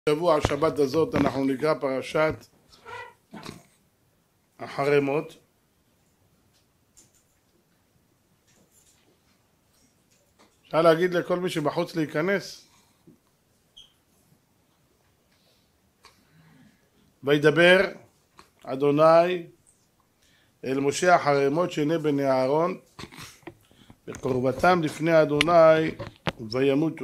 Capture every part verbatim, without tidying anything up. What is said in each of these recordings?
שבוע השבת הזאת אנחנו נקרא פרשת החרמות. אפשר להגיד לכל מי שבחוץ להיכנס. וידבר אדוני אל משה החרמות שני בני אהרון בקרבתם לפני אדוני וימותו.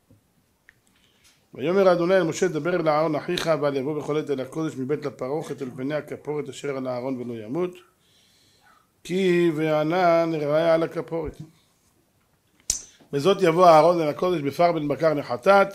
ויאמר אדוני אל משה דבר אל אהרון אחיך ואל יבוא בכל עת אל הקודש מבית לפרוכת אל פני הכפורת אשר על אהרון ולא ימות כי וענן ראה על הכפורת. וזאת יבוא אהרון אל הקודש בפר בן בקר לחטאת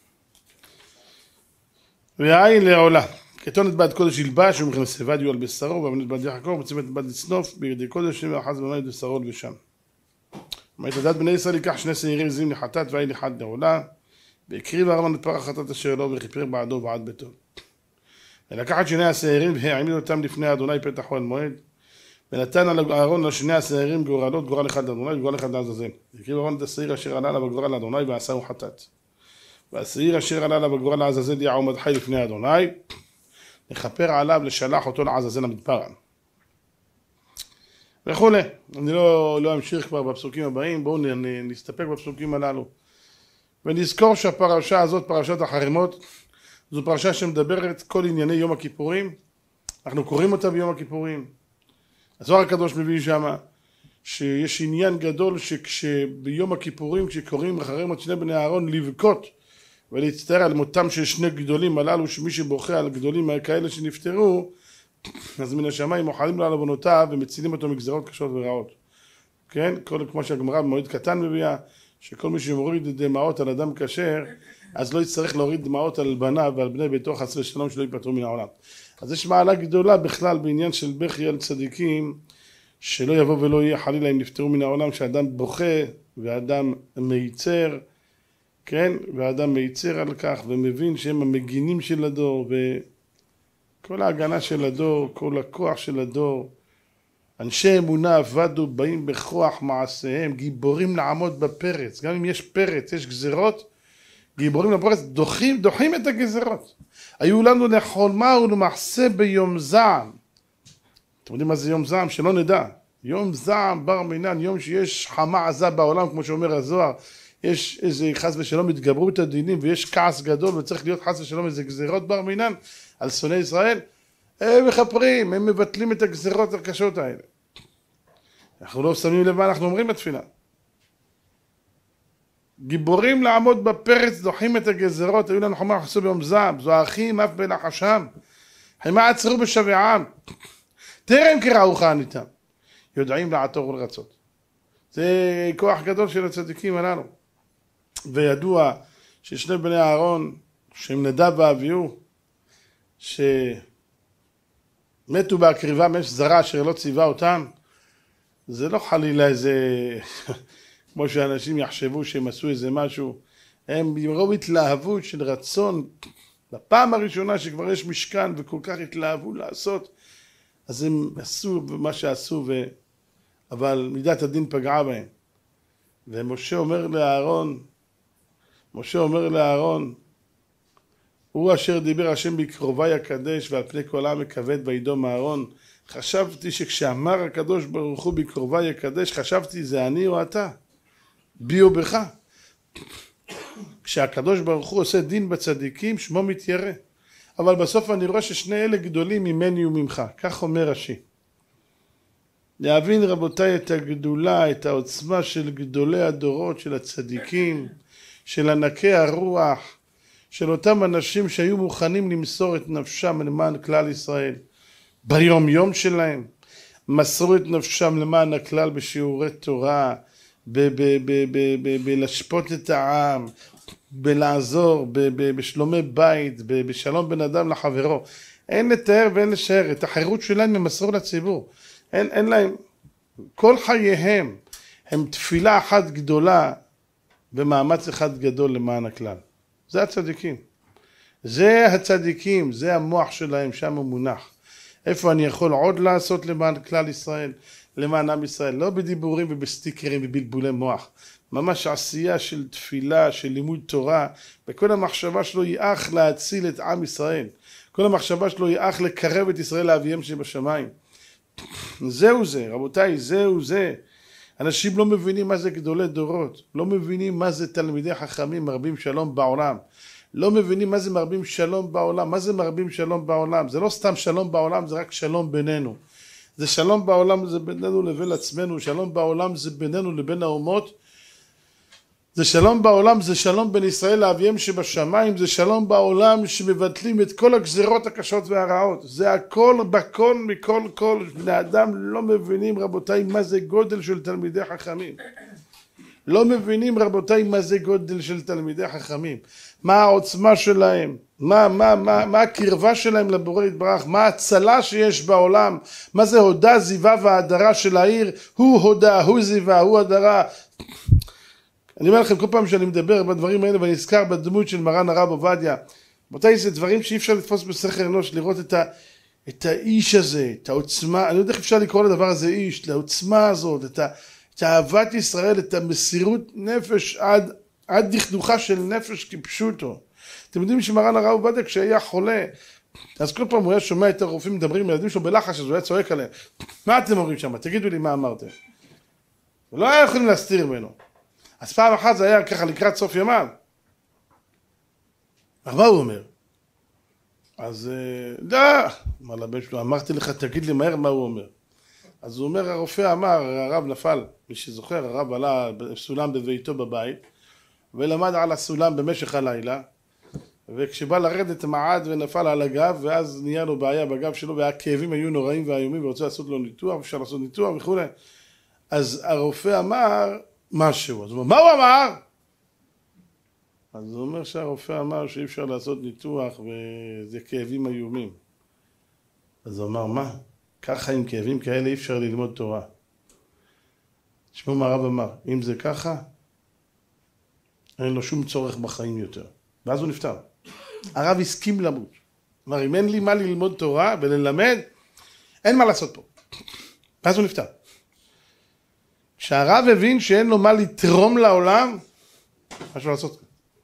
והעין לעולה כתונת בד קודש ילבש ומכנס סבדיו על בשרו ובנת בד יחקור וצימת בד לצנוף בידי קודש ואחז בני בשרו לבשם. ומאת הדת בני ישראל ייקח שני שעירים זים לחטאת והעין אחד לעולה והקריב אהרון את פר החטאת אשר לו וכיפר בעדו ובעד ביתו. ולקח את שני השעירים והעמיד אותם לפני אדוני פתח אוהל מועד ונתן על אהרון לשני השעירים גורלות גורל אחד לאדוני וגורל אחד לעזאזל. והקריב אהרון את השעיר אשר עלה עליו בגורל לאדוני ועשהו חטאת. והשעיר אשר עלה עליו בגורל לעזאזל יעמוד חי לפני אדוני לכפר עליו לשלח אותו לעזאזל המדבר וכולי. אני לא, לא אמשיך כבר בפסוקים הבאים, בואו נסתפק בפסוקים הללו ונזכור שהפרשה הזאת, פרשת החרמות, זו פרשה שמדברת כל ענייני יום הכיפורים. אנחנו קוראים אותה ביום הכיפורים. הזוהר הקדוש מביא שמה שיש עניין גדול שביום הכיפורים כשקוראים החרמות שני בני אהרון לבכות ולהצטער על מותם של שני גדולים הללו, שמי שבוכה על גדולים כאלה שנפטרו אז מן השמיים מוחלים לו על עוונותיו ומצילים אותו מגזרות קשות ורעות. כן? כל כמו שהגמרא במועד קטן מביאה שכל מי שמוריד דמעות על אדם כשר אז לא יצטרך להוריד דמעות על בניו ועל בני ביתו חס ושלום שלא ייפטרו מן העולם. אז יש מעלה גדולה בכלל בעניין של בכי על צדיקים, שלא יבוא ולא יהיה חלילה אם נפטרו מן העולם, שאדם בוכה ואדם מייצר, כן? ואדם מייצר על כך ומבין שהם המגינים של הדור וכל ההגנה של הדור, כל הכוח של הדור. אנשי אמונה עבדו, באים בכוח מעשיהם, גיבורים לעמוד בפרץ. גם אם יש פרץ, יש גזרות, גיבורים לפרץ, דוחים, דוחים את הגזרות. היו לנו לחולמה ולמחסה ביום זעם. אתם יודעים מה זה יום זעם? שלא נדע. יום זעם בר מינן, יום שיש חמה עזה בעולם, כמו שאומר הזוהר. יש איזה חס ושלום התגברות הדינים, ויש כעס גדול, וצריך להיות חס ושלום איזה גזרות בר מינן על שונאי ישראל. הם מחפרים, הם מבטלים את הגזרות הקשות האלה. אנחנו לא שמים לב מה אנחנו אומרים בתפילה. גיבורים לעמוד בפרץ, דוחים את הגזרות, היו לנו חומה חסו ביום זעם, זו האחים אף בלחשם, חמה עצרו בשביעם, טרם קראו חניתם, יודעים לעתור ולרצות. זה כוח גדול של הצדיקים הללו. וידוע ששני בני אהרון, שהם נדב ואביהו, ש... מתו בהקריבה מאש זרה אשר לא ציווה אותם, זה לא חלילה איזה, כמו שאנשים יחשבו שהם עשו איזה משהו, הם במרוב התלהבות של רצון, בפעם הראשונה שכבר יש משכן וכל כך התלהבו לעשות, אז הם עשו מה שעשו, ו... אבל מידת הדין פגעה בהם. ומשה אומר לאהרון, משה אומר לאהרון, הוא אשר דיבר השם בקרובי הקדש ועל פני כל העם הכבד וידום אהרון. חשבתי שכשאמר הקדוש ברוך הוא בקרובי הקדש, חשבתי זה אני או אתה, בי או בך. כשהקדוש ברוך הוא עושה דין בצדיקים שמו מתיירא. אבל בסוף אני רואה ששני אלה גדולים ממני וממך, כך אומר רש"י. להבין רבותיי את הגדולה, את העוצמה של גדולי הדורות, של הצדיקים, של ענקי הרוח, של אותם אנשים שהיו מוכנים למסור את נפשם למען כלל ישראל. ביום יום שלהם, מסרו את נפשם למען הכלל בשיעורי תורה, בלשפוט את העם, בלעזור, בשלומי בית, בשלום בין אדם לחברו. אין לתאר ואין לשער, את החירות שלהם הם מסרו לציבור. אין, אין להם, כל חייהם הם תפילה אחת גדולה ומאמץ אחד גדול למען הכלל. זה הצדיקים. זה הצדיקים, זה המוח שלהם, שם הוא מונח. איפה אני יכול עוד לעשות למען כלל ישראל, למען עם ישראל, לא בדיבורים ובסטיקרים ובלבולי מוח. ממש עשייה של תפילה, של לימוד תורה, וכל המחשבה שלו היא אך להציל את עם ישראל. כל המחשבה שלו היא אך לקרב את ישראל לאביהם שבשמיים. זהו זה, רבותיי, זהו זה. אנשים לא מבינים מה זה גדולי דורות, לא מבינים מה זה תלמידי חכמים מרבים שלום בעולם, לא מבינים מה זה מרבים שלום בעולם. מה זה מרבים שלום בעולם? זה לא סתם שלום בעולם, זה רק שלום בינינו. זה שלום בעולם, זה בינינו לבין עצמנו, שלום בעולם זה בינינו לבין האומות, זה שלום בעולם, זה שלום בין ישראל לאביהם שבשמיים, זה שלום בעולם שמבטלים את כל הגזרות הקשות והרעות. זה הכל בכל מכל כל. בני אדם לא מבינים, רבותיי, מה זה גודל של תלמידי חכמים. לא מבינים, רבותיי, מה זה גודל של תלמידי חכמים. מה העוצמה שלהם, מה, מה, מה, מה הקרבה שלהם לבורא יתברך, מה ההצלה שיש בעולם, מה זה הודה, זיווה והדרה של העיר, הוא הודה, הוא זיווה, הוא הדרה. אני אומר לכם כל פעם שאני מדבר בדברים האלה ואני אזכר בדמות של מרן הרב עובדיה, רבותיי, זה דברים שאי אפשר לתפוס בשכל אנוש, לראות את, ה, את האיש הזה, את העוצמה, אני לא יודע איך אפשר לקרוא לדבר הזה איש, את העוצמה הזאת, את, ה, את אהבת ישראל, את המסירות נפש עד, עד דכדוכה של נפש כפשוטו. אתם יודעים שמרן הרב עובדיה כשהיה חולה, אז כל פעם הוא היה שומע את הרופאים מדברים עם ילדים שלו בלחש, אז הוא היה צועק עליהם, מה אתם אומרים שם? תגידו לי מה אמרתם. ולא היה יכולים להסתיר ממנו. אז פעם אחת זה היה ככה לקראת סוף ימיו. אבל מה הוא אומר? אז דה, אמר לבן שלו, אמרתי לך תגיד לי מהר מה הוא אומר. אז הוא אומר, הרופא אמר, הרב נפל, מי שזוכר, הרב עלה סולם בביתו בבית, ולמד על הסולם במשך הלילה, וכשבא לרדת מעד ונפל על הגב, ואז נהיה לו בעיה בגב שלו, והכאבים היו נוראים והאיומים, ורוצה לעשות לו ניתוח, אפשר לעשות ניתוח וכו'. אז הרופא אמר משהו, אז הוא אומר, מה הוא אמר? אז הוא אומר שהרופא אמר שאי אפשר לעשות ניתוח, וזה כאבים איומים. אז הוא אמר, מה? ככה עם כאבים כאלה אי אפשר ללמוד תורה. תשמעו מה הרב אמר, אם זה ככה, אין לו שום צורך בחיים יותר. ואז הוא נפטר. הרב הסכים למות. אמר, אם אין לי מה ללמוד תורה וללמד, אין מה לעשות פה. ואז הוא נפטר. כשהרב הבין שאין לו מה לתרום לעולם, משהו לעשות.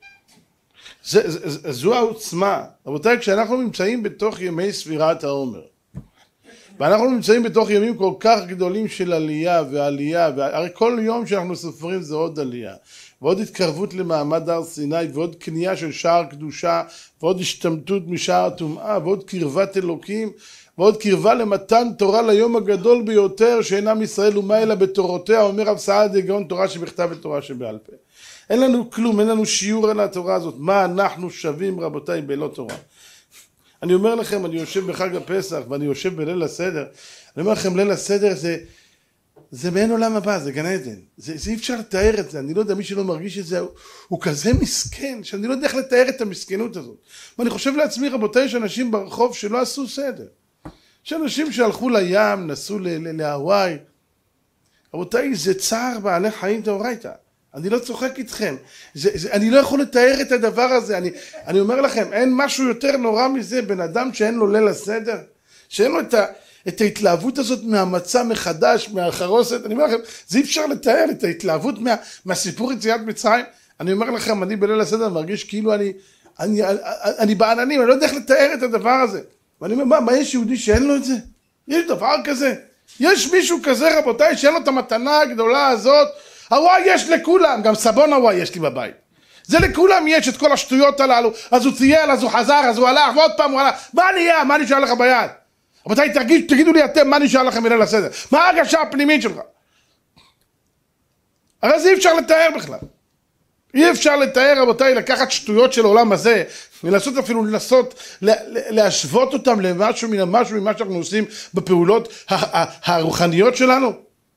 זה, זה, זה, זו העוצמה. רבותיי, כשאנחנו נמצאים בתוך ימי ספירת העומר, ואנחנו נמצאים בתוך ימים כל כך גדולים של עלייה ועלייה, והרי כל יום שאנחנו סופרים זה עוד עלייה, ועוד התקרבות למעמד הר סיני, ועוד קנייה של שער קדושה, ועוד השתמטות משער הטומאה, ועוד קרבת אלוקים, ועוד קרבה למתן תורה ליום הגדול ביותר, שאין עם ישראל ומה אלא בתורותיה, אומר רב סעדיה גאון, תורה שבכתב ותורה שבעל פה. אין לנו כלום, אין לנו שיעור על התורה הזאת. מה אנחנו שווים, רבותיי, בלא תורה? אני אומר לכם, אני יושב בחג הפסח ואני יושב בליל הסדר, אני אומר לכם, ליל הסדר זה, זה מעין עולם הבא, זה גן עדן. זה, זה אי אפשר לתאר את זה, אני לא יודע, מי שלא מרגיש את זה, הוא, הוא כזה מסכן, שאני לא יודע איך לתאר את המסכנות הזאת. ואני חושב לעצמי, רבותיי, יש אנשים ברחוב שלא עשו סדר. יש אנשים שהלכו לים, נסעו להוואי. רבותיי, זה צער בעלי חיים דאורייתא. אני לא צוחק איתכם, זה, זה, אני לא יכול לתאר את הדבר הזה, אני, אני אומר לכם, אין משהו יותר נורא מזה, בן אדם שאין לו ליל הסדר, שאין לו את, ה, את ההתלהבות הזאת מהמצע מחדש, מהחרוסת, אני אומר לכם, זה אי אפשר לתאר את ההתלהבות מה, מהסיפור יציאת מצרים, אני אומר לכם, אני בליל הסדר מרגיש כאילו אני, אני, אני, אני בעננים, אני לא יודע איך לתאר את הדבר הזה, ואני אומר, מה, מה יש יהודי שאין לו את זה? יש דבר כזה? יש מישהו כזה, רבותיי, שאין לו את המתנה הגדולה הזאת, הוואי יש לכולם, גם סבון הוואי יש לי בבית. זה לכולם יש את כל השטויות הללו, אז הוא צייל, אז הוא חזר, אז הוא הלך, ועוד פעם הוא הלך. מה נהיה? מה נשאר לך ביד? רבותיי, תרגיש, תגידו לי אתם, מה נשאר לכם בליל הסדר? מה ההרגשה הפנימית שלך? הרי זה אי אפשר לתאר בכלל. אי אפשר לתאר, רבותיי, לקחת שטויות של העולם הזה, ולנסות אפילו לנסות להשוות אותם למשהו מן המשהו ממה שאנחנו עושים בפעולות הרוחניות שלנו.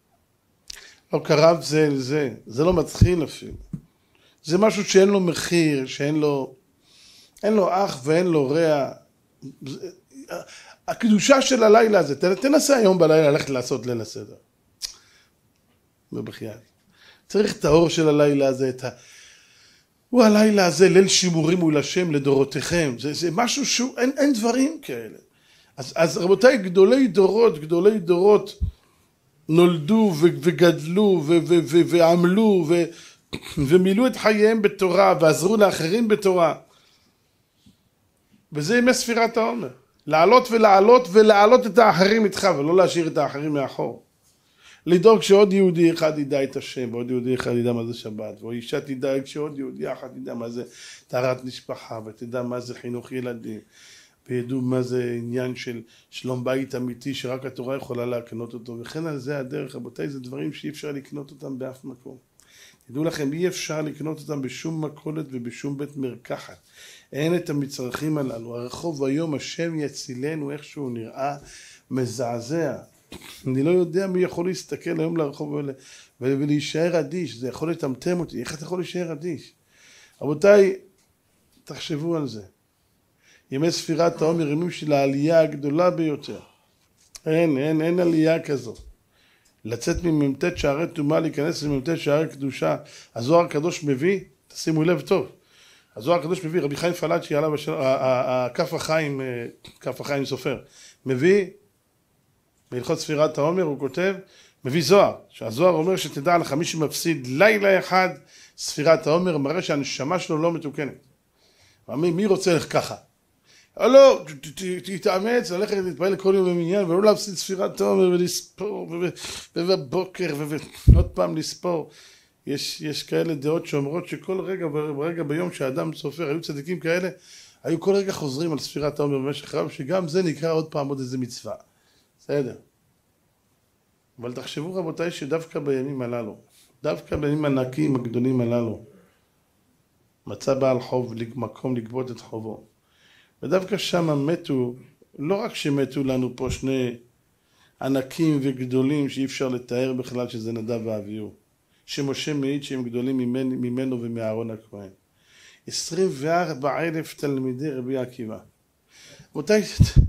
לא קרב זה אל זה, זה לא מתחיל אפילו. זה משהו שאין לו מחיר, שאין לו, אין לו אח ואין לו רע. הקדושה של הלילה הזה, תנסה היום בלילה ללכת לעשות ליל הסדר. ובחייאת. צריך את האור של הלילה הזה, את ה... הוא הלילה הזה, ליל שימורים מול השם לדורותיכם. זה, זה משהו שהוא, אין, אין דברים כאלה. אז, אז רבותיי, גדולי דורות, גדולי דורות, נולדו וגדלו ועמלו ומילאו את חייהם בתורה ועזרו לאחרים בתורה. וזה ימי ספירת העומר. לעלות ולעלות ולעלות את האחרים איתך ולא להשאיר את האחרים מאחור. לדאוג שעוד יהודי אחד ידע את השם, ועוד יהודי אחד ידע מה זה שבת, ועוד אישה תדאג שעוד יהודי אחד ידע מה זה טהרת משפחה, ותדע מה זה חינוך ילדים, וידעו מה זה עניין של שלום בית אמיתי שרק התורה יכולה להקנות אותו, וכן על זה הדרך. רבותיי, זה דברים שאי אפשר לקנות אותם באף מקום. תדעו לכם, אי אפשר לקנות אותם בשום מכולת ובשום בית מרקחת. אין את המצרכים הללו. הרחוב היום, השם יצילנו, איך שהוא נראה מזעזע. אני לא יודע מי יכול להסתכל היום לרחוב ול... ולהישאר אדיש. זה יכול לטמטם אותי. איך אתה יכול להישאר אדיש? רבותיי, תחשבו על זה. ימי ספירת העומר, ימים של העלייה הגדולה ביותר. אין, אין, אין עלייה כזו. לצאת ממ"ט שערי טומאה, להיכנס למ"ט שערי קדושה. הזוהר הקדוש מביא, תשימו לב טוב. הזוהר הקדוש מביא, רבי חיים פלאצ'י עליו, כף החיים, כף החיים סופר, מביא, בהלכות ספירת העומר הוא כותב, מביא זוהר, שהזוהר אומר שתדע לך מי שמפסיד לילה אחד ספירת העומר, מראה שהנשמה שלו לא מתוקנת. מי רוצה לך ככה? לא, תתאמץ, ללכת להתפעל כל יום במניין, ולא להפסיד ספירת העומר ולספור, ובבוקר, ועוד פעם לספור. יש, יש כאלה דעות שאומרות שכל רגע ורגע ביום שהאדם סופר, היו צדיקים כאלה, היו כל רגע חוזרים על ספירת העומר במשך רב, שגם זה נקרא עוד פעם עוד איזה מצווה. בסדר. אבל תחשבו רבותיי שדווקא בימים הללו, דווקא בימים הנקיים הגדולים הללו, מצא בעל חוב מקום לגבות את חובו. ודווקא שם מתו, לא רק שמתו לנו פה שני ענקים וגדולים שאי אפשר לתאר בכלל שזה נדב ואביהו, שמשה מעיד שהם גדולים ממנו, ממנו ומאהרון הכהן. עשרים וארבעה אלף תלמידי רבי עקיבא. רבותיי,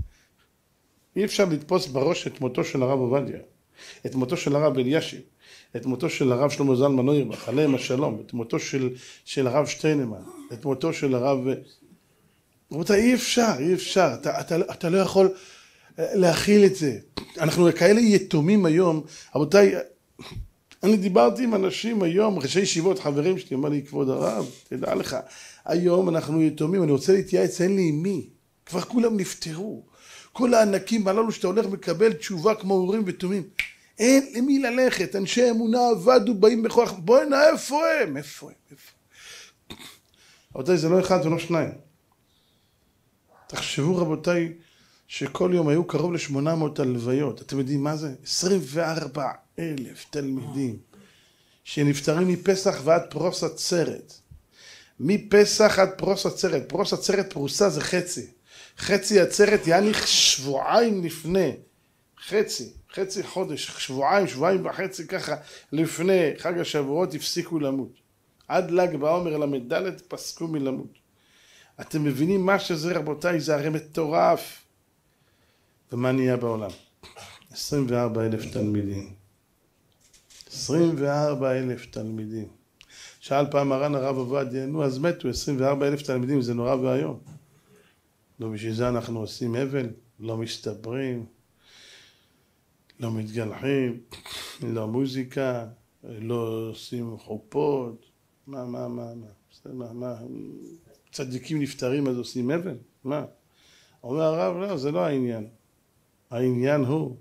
אי אפשר לתפוס בראש את מותו של הרב עובדיה, את מותו של הרב אלישיב, את מותו של הרב שלמה זלמן אוירבך, עליהם השלום, את מותו של, של הרב שטיינמן, את מותו של הרב... רבותיי, אי אפשר, אי אפשר, אתה, אתה, אתה לא יכול להכיל את זה. אנחנו כאלה יתומים היום, רבותיי, אני דיברתי עם אנשים היום, ראשי ישיבות, חברים שלי, אמר לי, כבוד הרב, תדע לך, היום אנחנו יתומים, אני רוצה להתייעץ, אין לי עם מי, כבר כולם נפטרו, כל הענקים הללו שאתה הולך מקבל תשובה כמו הורים ותומים, אין למי ללכת, אנשי אמונה עבדו, באים בכוח, בואי נא, איפה הם? איפה הם? איפה? רבותיי, זה לא אחד ולא שניים. תחשבו רבותיי, שכל יום היו קרוב ל-שמונה מאות הלוויות, אתם יודעים מה זה? עשרים וארבעה אלף תלמידים, שנפטרים מפסח ועד פרוס עצרת. מפסח עד פרוס עצרת, פרוס עצרת פרוסה זה חצי. חצי עצרת יעני שבועיים לפני, חצי, חצי חודש, שבועיים, שבועיים וחצי ככה לפני חג השבועות הפסיקו למות. עד ל"ג בעומר למד' פסקו מלמות. אתם מבינים מה שזה רבותיי, זה הרי מטורף. ומה נהיה בעולם? עשרים וארבעה אלף תלמידים. עשרים וארבעה אלף תלמידים. שאל פעם מרן הרב עובדיה, נו אז מתו עשרים וארבעה אלף תלמידים, זה נורא והיום. לא בשביל זה אנחנו עושים אבל, לא מסתברים, לא מתגלחים, לא מוזיקה, לא עושים חופות, מה, מה, מה, מה, מה, מה, צדיקים נפטרים אז עושים אבל, מה? אומר הרב, לא, זה לא העניין. העניין הוא,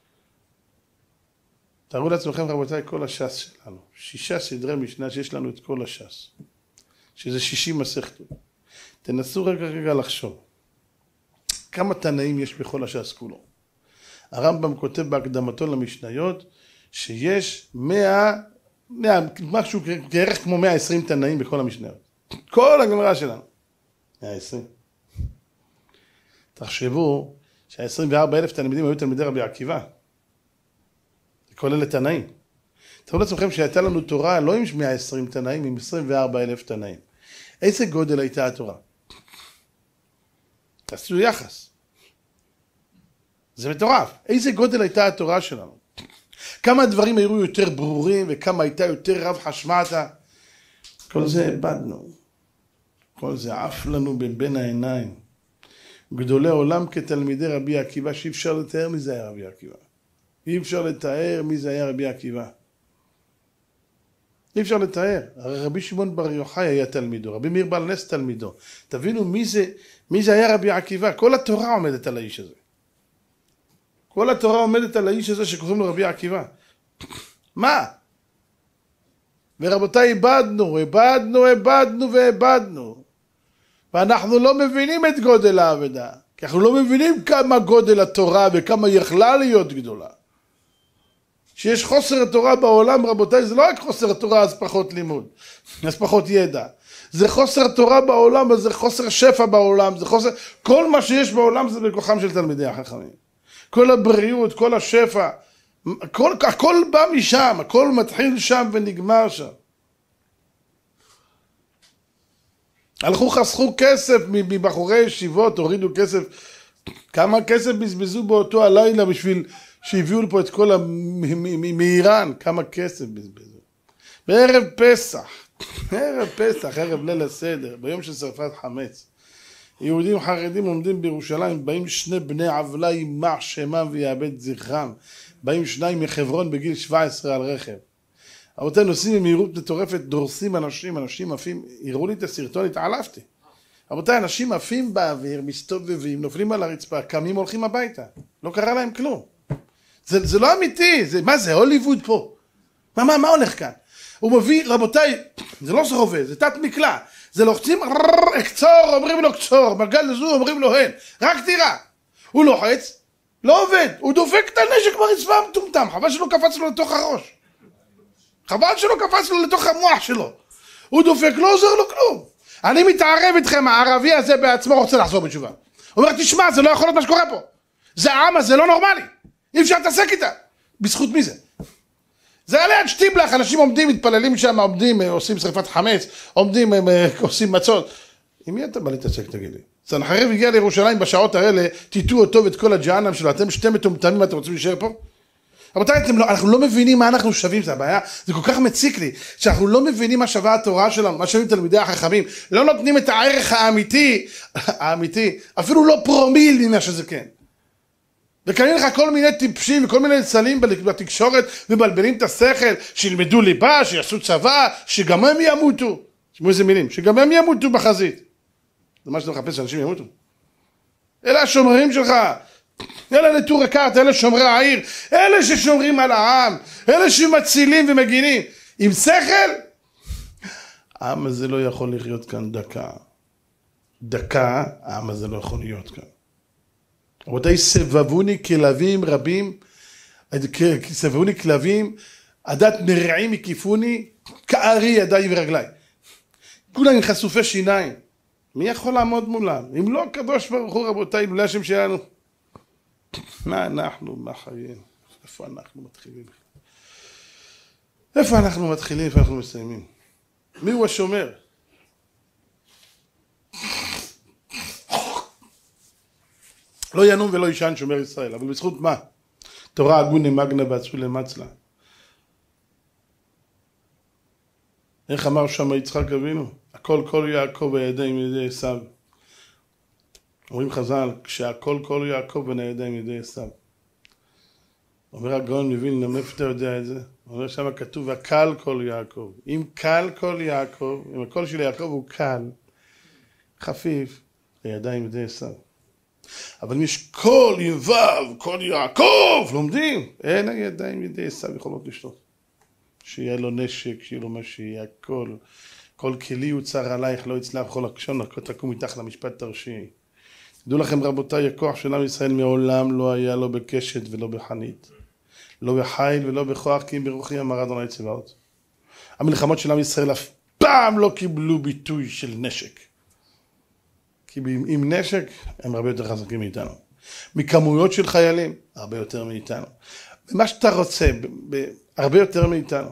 תארו לעצמכם רבותיי כל הש"ס שלנו, שישה סדרי משנה שיש לנו את כל הש"ס, שזה שישים מסכתות. תנסו רגע רגע לחשוב, כמה תנאים יש בכל הש"ס כולו. הרמב"ם כותב בהקדמתו למשניות, שיש מאה, מאה משהו כערך כמו מאה ועשרים תנאים בכל המשניות. כל הגמרא שלנו. מאה ועשרים. תחשבו שה-עשרים וארבעה אלף תלמידים היו תלמידי רבי עקיבא. זה כולל תנאים. תראו לעצמכם שהייתה לנו תורה לא עם מאה ועשרים תנאים, עם עשרים וארבעה אלף תנאים. איזה גודל הייתה התורה? תעשו יחס. זה מטורף. איזה גודל הייתה התורה שלנו? כמה דברים היו יותר ברורים וכמה הייתה יותר רב חשמטה. כל זה איבדנו. כל זה עף לנו בין העיניים. גדולי עולם כתלמידי רבי עקיבא, שאי אפשר לתאר מי זה היה רבי עקיבא. אי אפשר לתאר מי זה היה רבי עקיבא. אי אפשר לתאר. רבי שמעון בר יוחאי היה תלמידו, רבי מאיר בעל נס תלמידו. תבינו מי זה, מי זה היה רבי עקיבא. כל התורה עומדת על האיש הזה. כל התורה עומדת על האיש הזה שקוראים לו רבי עקיבא. מה? ורבותיי, איבדנו, איבדנו, איבדנו ואיבדנו. ואנחנו לא מבינים את גודל האבדה. כי אנחנו לא מבינים כמה גודל התורה וכמה יכלה להיות גדולה. שיש חוסר התורה בעולם, רבותיי, זה לא רק חוסר התורה, אז פחות לימוד, אז פחות ידע. זה חוסר תורה בעולם, זה חוסר שפע בעולם, זה חוסר... כל מה שיש בעולם זה בכוחם של תלמידי החכמים. כל הבריאות, כל השפע, הכל, הכל בא משם, הכל מתחיל שם ונגמר שם. הלכו חסכו כסף מבחורי ישיבות, הורידו כסף. כמה כסף בזבזו באותו הלילה בשביל שהביאו לפה את כל מאיראן, כמה כסף בזבזו. בערב פסח, ערב פסח, ערב ליל הסדר, ביום של שרפת חמץ. יהודים חרדים עומדים בירושלים, באים שני בני עוולה יימח שמם ויאבד זכרם. באים שניים מחברון בגיל שבע עשרה על רכב. רבותיי, נוסעים במהירות מטורפת, דורסים אנשים, אנשים עפים, הראו לי את הסרטון, התעלפתי. רבותיי, אנשים עפים באוויר, מסתובבים, נופלים על הרצפה, קמים, הולכים הביתה. לא קרה להם כלום. זה, זה לא אמיתי, זה, מה זה, הוליווד פה? מה, מה, מה הולך כאן? הוא מביא, רבותיי, זה לא סחובה, זה תת מקלע. זה לוחצים, אקצור, אומרים לו קצור, מגל לזו, אומרים לו הן. רק תירה. הוא לוחץ, לא עובד, הוא דופק את הנשק ברצפה המטומטם, חבל שלא קפץ לו לתוך הראש. חבל שלא קפץ לו לתוך המוח שלו. הוא דופק, לא עוזר לו כלום. אני מתערב איתכם, הערבי הזה בעצמו רוצה לחזור בתשובה. הוא אומר, תשמע, זה לא יכול להיות מה שקורה פה. זה העם הזה לא נורמלי. אי אפשר להתעסק איתה. בזכות מי זה? זה עליית שטיבלח, אנשים עומדים, מתפללים שם, עומדים, עושים שריפת חמץ, עומדים, עושים מצות. עם מי אתה בא להתעסק, תגיד לי? סנחריב הגיע לירושלים בשעות האלה, תיתו אותו ואת כל הג'הנם שלו, אתם שתי מטומטמים, אתם רוצים להישאר פה? רבותיי, לא, אנחנו לא מבינים מה אנחנו שווים, זה הבעיה, זה כל כך מציק לי, שאנחנו לא מבינים מה שווה התורה שלנו, מה שווים תלמידי החכמים, לא נותנים את הערך האמיתי, האמיתי, אפילו לא פרומיל ממה שזה כן. וקנים לך כל מיני טיפשים וכל מיני צלים בתקשורת, ובלבלים את השכל, שילמדו ליבה, שיעשו צבא, שגם הם ימותו. תשמעו איזה מילים, שגם הם ימותו בחזית. זה מה שאתה מחפש, שאנשים ימותו. אלה השומרים שלך. אלה נטורי קרתא, אלה שומרי העיר, אלה ששומרים על העם, אלה שמצילים ומגינים. עם שכל, העם הזה לא יכול לחיות כאן דקה. דקה, העם הזה לא יכול להיות כאן. רבותיי, סבבוני כלבים רבים, סבבוני כלבים, עדת נרעים הקיפוני, כארי ידיי ורגליי. כולם חשופי שיניים. מי יכול לעמוד מולם? אם לא הקדוש ברוך הוא, רבותיי, לא השם שלנו. מה אנחנו, מה חיים? איפה אנחנו מתחילים? איפה אנחנו מתחילים, איפה אנחנו מסיימים? מי הוא השומר? לא ינום ולא ישן שומר ישראל, אבל בזכות מה? תורה הגוני מגנה ואצולה מצלה. איך אמר שם יצחק אבינו? הכל כל יעקב בידיים ידי עשיו. אומרים חז"ל, כשהכל כל יעקב בין הידיים ידי עשיו. אומר הגאון מווילנה, מאיפה אתה יודע את זה? אומר שם כתוב, הקל כל יעקב. אם קל כל יעקב, אם הקול של יעקב הוא קל, חפיף, הידיים ידי עשיו. אבל אם יש קול יבב, קול יעקב, לומדים, אין הידיים ידי עשיו יכולות לשתות. שיהיה לו נשק, שיהיה לו מה שיהיה, הכל. כל כלי יוצר עלייך, לא יצלח כל הקשון, תקום מתחת למשפט תרשיעי. תדעו לכם רבותיי, הכוח של עם ישראל מעולם לא היה לו בקשת ולא בחנית. לא בחיל ולא בכוח, כי אם ברוחי אמר אדוני צבאות. המלחמות של עם ישראל אף פעם לא קיבלו ביטוי של נשק. כי עם נשק הם הרבה יותר חזקים מאיתנו. מכמויות של חיילים, הרבה יותר מאיתנו. ומה שאתה רוצה, הרבה יותר מאיתנו.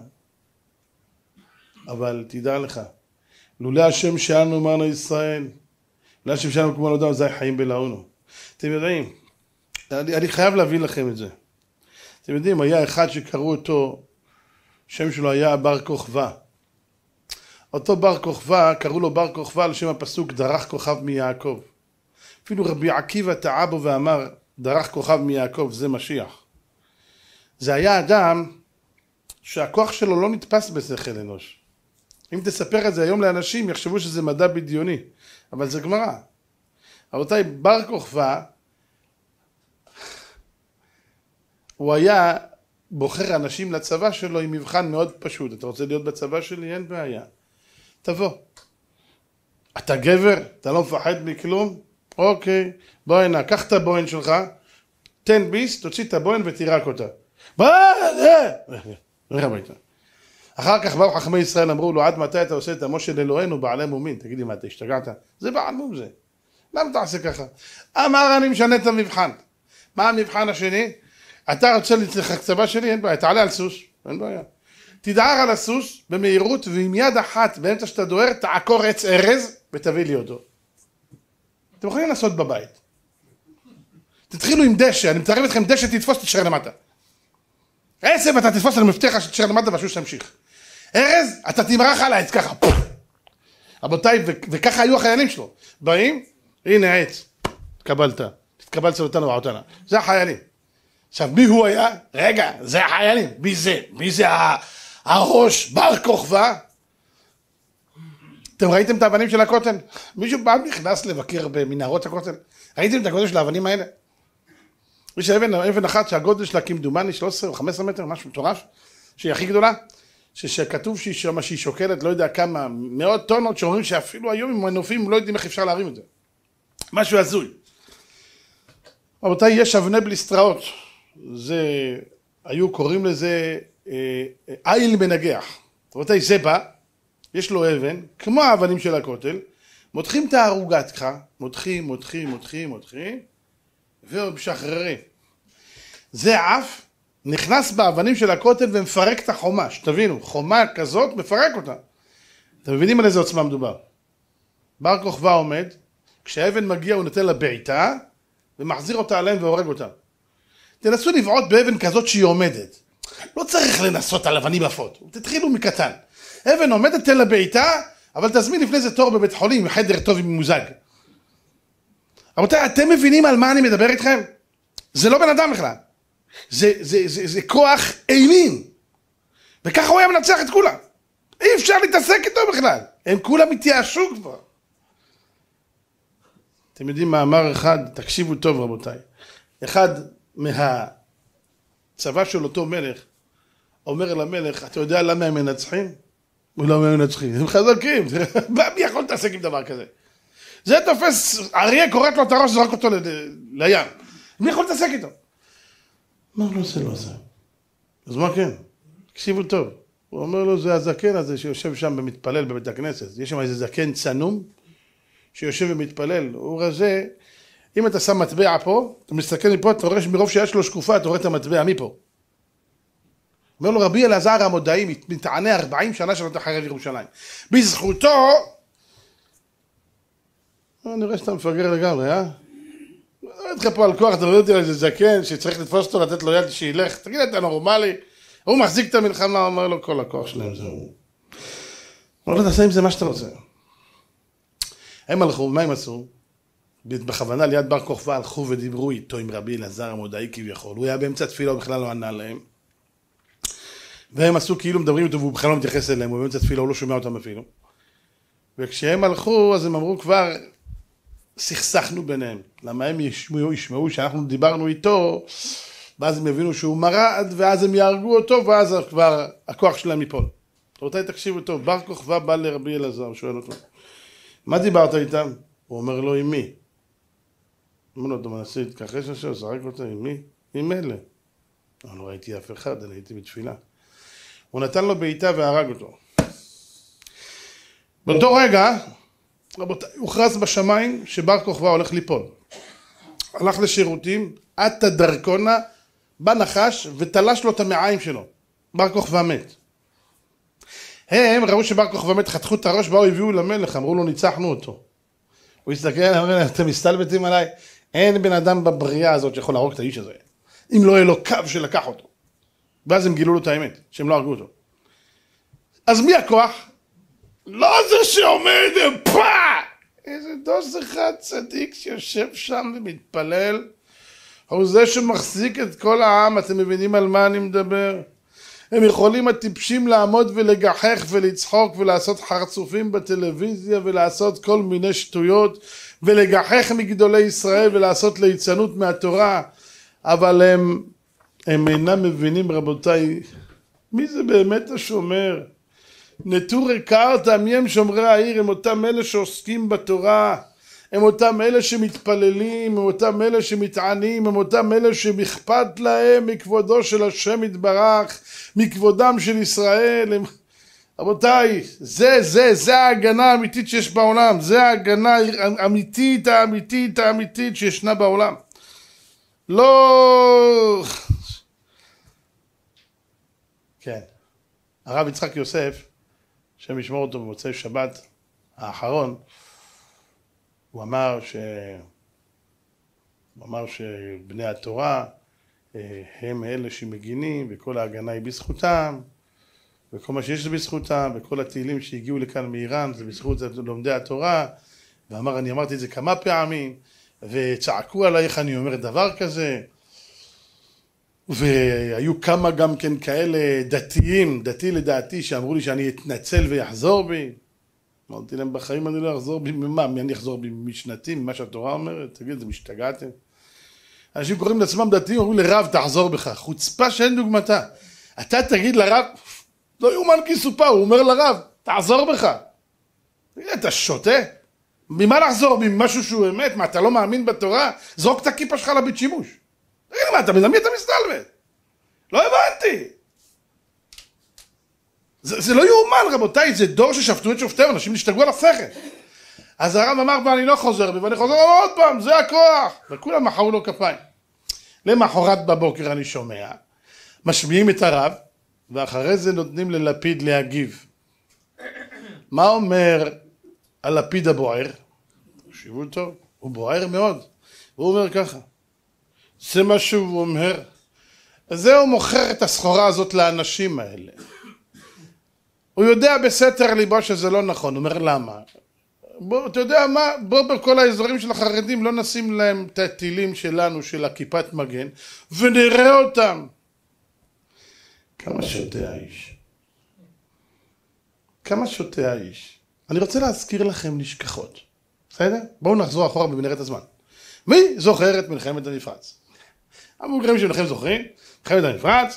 אבל תדע לך, לולא השם שלנו אמרנו ישראל, לולא השם שלנו כמו נודע, זה חיים בלעונו. אתם יודעים, אני, אני חייב להביא לכם את זה. אתם יודעים, היה אחד שקראו אותו, שם שלו היה בר כוכבא. אותו בר כוכבא, קראו לו בר כוכבא על שם הפסוק, דרך כוכב מיעקב. אפילו רבי עקיבא טעה בו ואמר, דרך כוכב מיעקב, זה משיח. זה היה אדם שהכוח שלו לא נתפס בשכל אנוש. אם תספר את זה היום לאנשים, יחשבו שזה מדע בדיוני, אבל זה גמרא. רבותיי, בר כוכבא, הוא היה בוחר אנשים לצבא שלו עם מבחן מאוד פשוט. אתה רוצה להיות בצבא שלי? אין בעיה. תבוא. אתה גבר? אתה לא מפחד מכלום? אוקיי. בוא הנה, קח את הבוהן שלך, תן ביס, תוציא את הבוהן ותירק אותה. בוא, אה, נראה ביתה. אחר כך באו חכמי ישראל, אמרו לו, עד מתי אתה עושה את עמו של אלוהינו בעלי מומין? תגידי, מה, אתה השתגעת? זה בעל מום זה. למה תעשה ככה? אמר, אני משנה את המבחן. מה המבחן השני? אתה רוצה לצלח צבא שלי? אין בעיה, תעלה על סוס. אין בעיה. תדהר על הסוס במהירות, ועם יד אחת, באמצע שאתה דוהר, תעקור עץ ארז, ותביא לי אותו. אתם יכולים לעשות בבית. תתחילו עם דשא, אני מתערב אתכם דשא, תתפוס, תתשאר למטה. עשב, אתה תתפוס על המפתח, תתשאר למטה, והשוס תמשיך. ארז, אתה תמרח על העץ ככה. רבותיי, וככה היו החיילים שלו. באים, הנה העץ. תקבלת. תתקבל סלוטנו ועותנה. זה החיילים. עכשיו, מי הוא היה? רגע, זה החיילים. מי זה? מי זה הראש בר כוכבא? אתם ראיתם את האבנים של הכותל? מישהו פעם נכנס לבקר במנהרות הכותל? ראיתם את הגודל של האבנים האלה? יש אבן, אבן אחת שהגודל שלה כמדומני שלוש עשרה או חמש עשרה מטר, משהו מטורף, שהיא הכי גדולה, שכתוב שהיא, שמה, שהיא שוקלת, לא יודע כמה, מאות טונות, שאומרים שאפילו היום עם מנופים לא יודעים איך אפשר להרים את זה. משהו הזוי. רבותיי, יש אבני בליסטראות. זה, היו קוראים לזה אה, איל מנגח. רבותיי, זה בא, יש לו אבן, כמו האבנים של הכותל, מותחים את הערוגת ככה, מותחים, מותחים, מותחים, מותחים, ומשחררים. זה אף נכנס באבנים של הכותל ומפרק את החומה, שתבינו, חומה כזאת מפרק אותה. אתם מבינים על איזה עוצמה מדובר? בר כוכבא עומד, כשהאבן מגיע הוא נותן לה בעיטה, ומחזיר אותה עליהם והורג אותה. תנסו לבעוט באבן כזאת שהיא עומדת. לא צריך לנסות על אבנים עפות, תתחילו מקטן. אבן עומדת, תן לה בעיטה, אבל תזמין לפני זה תור בבית חולים, חדר טוב עם מוזג. רבותיי, אתם מבינים על מה אני מדבר איתכם? זה לא בן אדם בכלל. זה, זה, זה, זה כוח אימים. וככה הוא היה מנצח את כולם. אי אפשר להתעסק איתו בכלל. הם כולם התייאשו כבר. אתם יודעים מאמר אחד, תקשיבו טוב רבותיי. אחד מהצבא של אותו מלך, אומר למלך, אתה יודע למה הם מנצחים? הוא לא מנצחים, הם חזקים. מי יכול להתעסק עם דבר כזה? זה תופס, אריה קוראת לו את הראש, זרק אותו לים. מי יכול להתעסק איתו? מה לא זה לא זה? אז מה כן? תקשיבו טוב. הוא אומר לו, זה הזקן הזה שיושב שם ומתפלל בבית הכנסת. יש שם איזה זקן צנום שיושב ומתפלל. הוא רזה, אם אתה שם מטבע פה, אתה מסתכל מפה, אתה רואה שמרוב שיש לו שקופה, אתה רואה את המטבע מפה. אומר לו, רבי אלעזר המודעי, מתענה ארבעים שנה שלא תחרב ירושלים. בזכותו, אני רואה שאתה מפגר לגמרי, אה? לא יודע לך פה על כוח, אתה רואה אותי על איזה זקן שצריך לתפוס אותו, לתת לו יד שילך. תגיד, אתה נורמלי? הוא מחזיק את המלחמה, אומר לו, כל הכוח שלהם זה הוא. הוא לא תעשה עם זה מה שאתה רוצה. הם הלכו, מה הם עשו? בכוונה ליד בר כוכבא הלכו ודיברו איתו עם רבי אלעזר המודעי כביכול. הוא היה באמצע תפילה, הוא בכלל לא ענה להם. והם עשו כאילו מדברים איתו והוא בכלל לא מתייחס אליהם, הוא באמצע תפילה, הוא לא שומע אותם אפילו. וכשהם הלכו, אז הם אמרו כבר, סכסכנו ביניהם. למה הם ישמעו, ישמעו שאנחנו דיברנו איתו, ואז הם הבינו שהוא מרד, ואז הם יהרגו אותו, ואז כבר הכוח שלהם ייפול. רבותיי, תקשיבו טוב, בר כוכבא בא לרבי אלעזר, שואל אותו, מה דיברת איתם? הוא אומר לו, עם מי? אומר לו, אתה מנסה להתכחש עכשיו, זרק אותה, עם מי? עם אלה. אני לא ראיתי אף אחד, אני הייתי בתפילה. הוא נתן לו בעיטה והרג אותו. באותו רגע, רבותיי, הוכרז בשמיים שבר כוכבא הולך ליפול. הלך לשירותים, עטה דרכונה, בא נחש ותלש לו את המעיים שלו. בר כוכבא מת. הם ראו שבר כוכבא מת, חתכו את הראש, באו הביאו למלך, אמרו לו ניצחנו אותו. הוא הסתכל, אמרו, אתם מסתלבטים עליי? אין בן אדם בבריאה הזאת שיכול להרוג את האיש הזה. אם לא יהיה לו קו שלקח אותו. ואז הם גילו לו את האמת, שהם לא הרגו אותו. אז מי הכוח? לא זה שעומד, פאק! איזה דוס אחד צדיק שיושב שם ומתפלל. הוא זה שמחזיק את כל העם, אתם מבינים על מה אני מדבר? הם יכולים הטיפשים לעמוד ולגחך ולצחוק ולעשות חרצופים בטלוויזיה ולעשות כל מיני שטויות ולגחך מגדולי ישראל ולעשות ליצנות מהתורה, אבל הם, הם אינם מבינים, רבותיי, מי זה באמת השומר? נטורי קרתא מי שומרי העיר? הם אותם אלה שעוסקים בתורה, הם אותם אלה שמתפללים, הם אותם אלה שמתענים, הם אותם אלה שמכפת להם מכבודו של השם יתברך, מכבודם של ישראל. הם... רבותיי, זה, זה, זה ההגנה האמיתית שיש בעולם, זה ההגנה האמיתית, האמיתית, האמיתית שישנה בעולם. לא... כן, הרב יצחק יוסף, השם ישמור אותו במוצאי שבת האחרון, הוא אמר ש... הוא אמר שבני התורה הם אלה שמגינים וכל ההגנה היא בזכותם וכל מה שיש זה בזכותם וכל התהילים שהגיעו לכאן מאיראן זה בזכות לומדי התורה, ואמר, אני אמרתי את זה כמה פעמים וצעקו עליי איך אני אומר דבר כזה, והיו כמה גם כן כאלה דתיים, דתי לדעתי, שאמרו לי שאני אתנצל ויחזור בי. אמרתי להם, בחיים אני לא אחזור בי, ממה? אני אחזור בי משנתי, ממה שהתורה אומרת? תגיד, זה משתגעתם? אנשים קוראים לעצמם דתיים, אומרים לרב, תחזור בך. חוצפה שאין דוגמתה. אתה תגיד לרב, לא יאומן כי יסופר, הוא אומר לרב, תחזור בך. אתה שותה? ממה לחזור? ממשהו שהוא אמת? מה, אתה לא מאמין בתורה? זרוק את הכיפה שלך לבית שימוש. תגיד, מה, אתה מזמי, אתה מסתלבט? לא הבנתי. זה, זה לא יאומן, רבותיי, זה דור ששפטו את שופטיהם, אנשים נשתגעו על השכל. אז הרב אמר, ואני לא חוזר בי, ואני חוזר עוד פעם, זה הכוח. וכולם מחאו לו כפיים. למחרת בבוקר אני שומע, משמיעים את הרב, ואחרי זה נותנים ללפיד להגיב. מה אומר הלפיד הבוער? תקשיבו טוב, הוא בוער מאוד. הוא אומר ככה, זה מה שהוא אומר, זה הוא מוכר את הסחורה הזאת לאנשים האלה. הוא יודע בסתר ליבו שזה לא נכון, הוא אומר למה? בוא, אתה יודע מה, בוא בכל האזורים של החרדים לא נשים להם את הטילים שלנו של הכיפת מגן ונראה אותם. כמה שותה האיש. כמה שותה האיש. אני רוצה להזכיר לכם נשכחות. בסדר? בואו נחזור אחורה ונראה את הזמן. מי זוכר את מלחמת הנפרץ? המבוגרים שלכם זוכרים? מלחמת הנפרץ,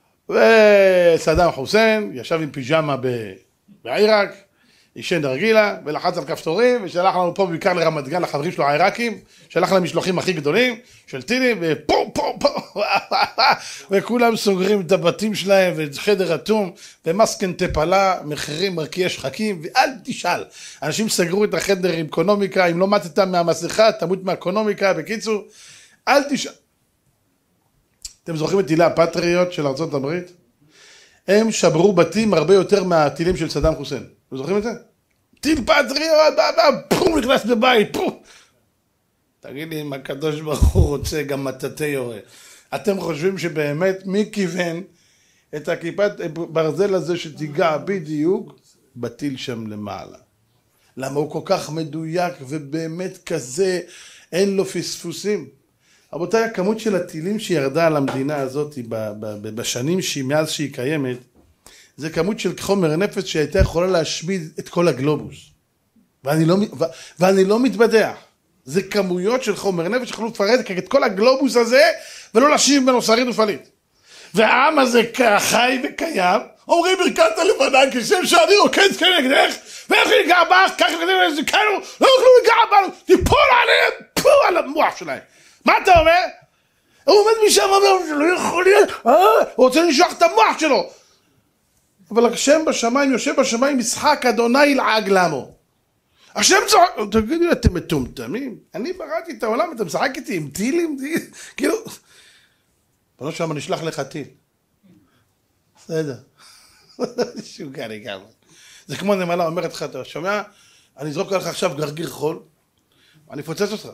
וסדאם חוסיין ישב עם פיג'מה בעיראק, ישן דרגילה ולחץ על כפתורים ושלח לנו פה בעיקר לרמת גן לחברים שלו העיראקים, שלח להם משלוחים הכי גדולים של טילים ופו פו פו וכולם סוגרים את הבתים שלהם ואת חדר אטום ומסקן טפלה, מחירים מרקיעי שחקים, ואל תשאל, אנשים סגרו את החדר עם אקונומיקה, אם לא מתת מהמסכה תמות מהאקונומיקה. בקיצור, אל תשאל. אתם זוכרים את טילי הפטריוט של ארצות הברית? הם שברו בתים הרבה יותר מהטילים של סדאם חוסיין. אתם זוכרים את זה? טיל פטריוט, פום, נכנס בבית, פום. תגיד לי, אם הקדוש ברוך הוא רוצה, גם מטאטא יורה. אתם חושבים שבאמת מי כיוון את הכיפת ברזל הזה שתיגע בדיוק בטיל שם למעלה? למה הוא כל כך מדויק ובאמת כזה, אין לו פספוסים? רבותיי, הכמות של הטילים שירדה על המדינה הזאת בשנים מאז שהיא קיימת, זה כמות של חומר נפץ שהייתה יכולה להשמיד את כל הגלובוס. ואני לא, ו, ואני לא מתבדח. זה כמויות של חומר נפץ שיכולו לפרט את כל הגלובוס הזה, ולא להשאיר ממנו שריד ופליט. והעם הזה חי וקיים, אומרים ברכת הלבנה, כשם שאני רוקד כנגדך, ואיך ניגע בך, כך נגדם לזיקנו, לא יוכלו ניגע בנו, תיפול עליהם, פו על המוח שלהם. מה אתה אומר? הוא עומד משם ואומר, זה לא יכול להיות, אה, הוא רוצה לשלוח את המוח שלו. אבל השם בשמיים, יושב בשמיים, משחק אדוני ילעג למו. השם צוחק, תגידו לי, אתם מטומטמים? אני בראתי את העולם, אתה משחק איתי עם טילים? כאילו, בנו שם נשלח לך טיל. בסדר. שוגע לי גם. זה כמו נמלה אומרת לך, אתה שומע? אני אזרוק עליך עכשיו גרגיר חול, אני אפוצץ אותך.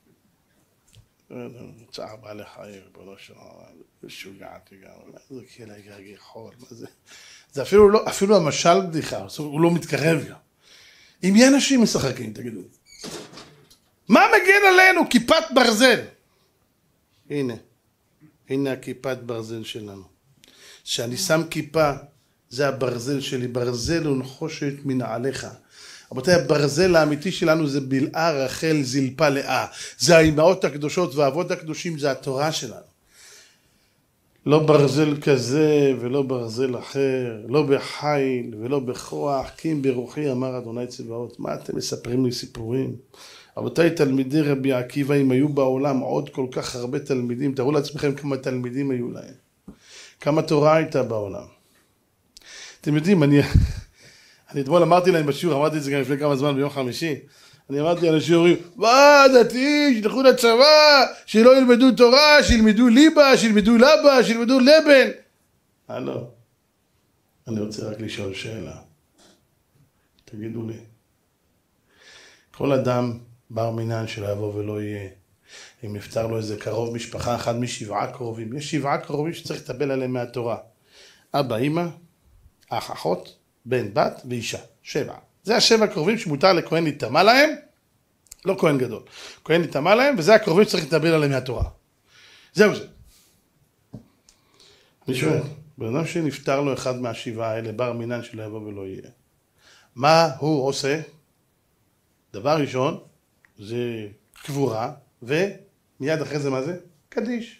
צער בעלי חיים, בנו שם, שוגעתי גם, זה כאילו גרגיר חול, מה זה? זה אפילו לא, אפילו המשל בדיחה, הוא לא מתקרב גם. עם מי אנשים משחקים, תגידו? מה מגן עלינו? כיפת ברזל. הנה, הנה הכיפת ברזל שלנו. שאני שם כיפה, זה הברזל שלי, ברזל ונחושת מנעליך. רבותיי, הברזל האמיתי שלנו זה בלעה רחל זלפה לאה. זה האימהות הקדושות והאבות הקדושים, זה התורה שלנו. לא ברזל כזה ולא ברזל אחר, לא בחיל ולא בכוח, כי אם ברוחי אמר אדוני צבאות. מה אתם מספרים לי סיפורים? רבותיי, תלמידי רבי עקיבא, אם היו בעולם עוד כל כך הרבה תלמידים, תראו לעצמכם כמה תלמידים היו להם. כמה תורה הייתה בעולם. אתם יודעים, אני, אני אתמול אמרתי להם בשיעור, אמרתי את זה גם לפני כמה זמן ביום חמישי, אני אמרתי על השיעורים, מה דתי, שילכו לצבא, שלא ילמדו תורה, שילמדו ליבה, שילמדו לבה, שילמדו לבן. אה לא, אני רוצה רק לשאול שאלה. תגידו לי, כל אדם בר מינן שלא יבוא ולא יהיה, אם נפטר לו איזה קרוב משפחה, אחד משבעה קרובים, יש שבעה קרובים שצריך לטבל עליהם מהתורה. אבא, אמא, אח, אחות, בן, בת ואישה, שבע. זה השבע קרובים שמותר לכהן להתאמה להם, לא כהן גדול, כהן להתאמה להם, וזה הקרובים שצריך לטבל עליהם מהתורה. זהו זה. אני שואל, בן אדם שנפטר לו אחד מהשבעה האלה, בר מינן שלא יבוא ולא יהיה, מה הוא עושה? דבר ראשון, זה קבורה, ומיד אחרי זה מה זה? קדיש.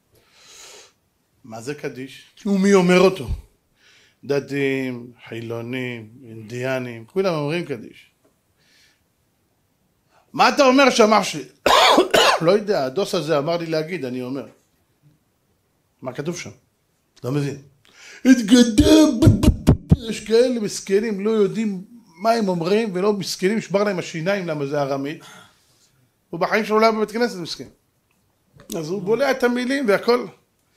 מה זה קדיש? ומי אומר אותו? דתיים, חילונים, אינדיאנים, כולם אומרים קדיש. מה אתה אומר שאמר ש... לא יודע, הדוס הזה אמר לי להגיד, אני אומר. מה כתוב שם? לא מבין. התגדם, יש כאלה מסכנים, לא יודעים מה הם אומרים, ולא מסכנים, שבר להם השיניים, למה זה ארמית. הוא בחיים שלו לא היה בבית כנסת מסכן. אז הוא בולע את המילים והכל.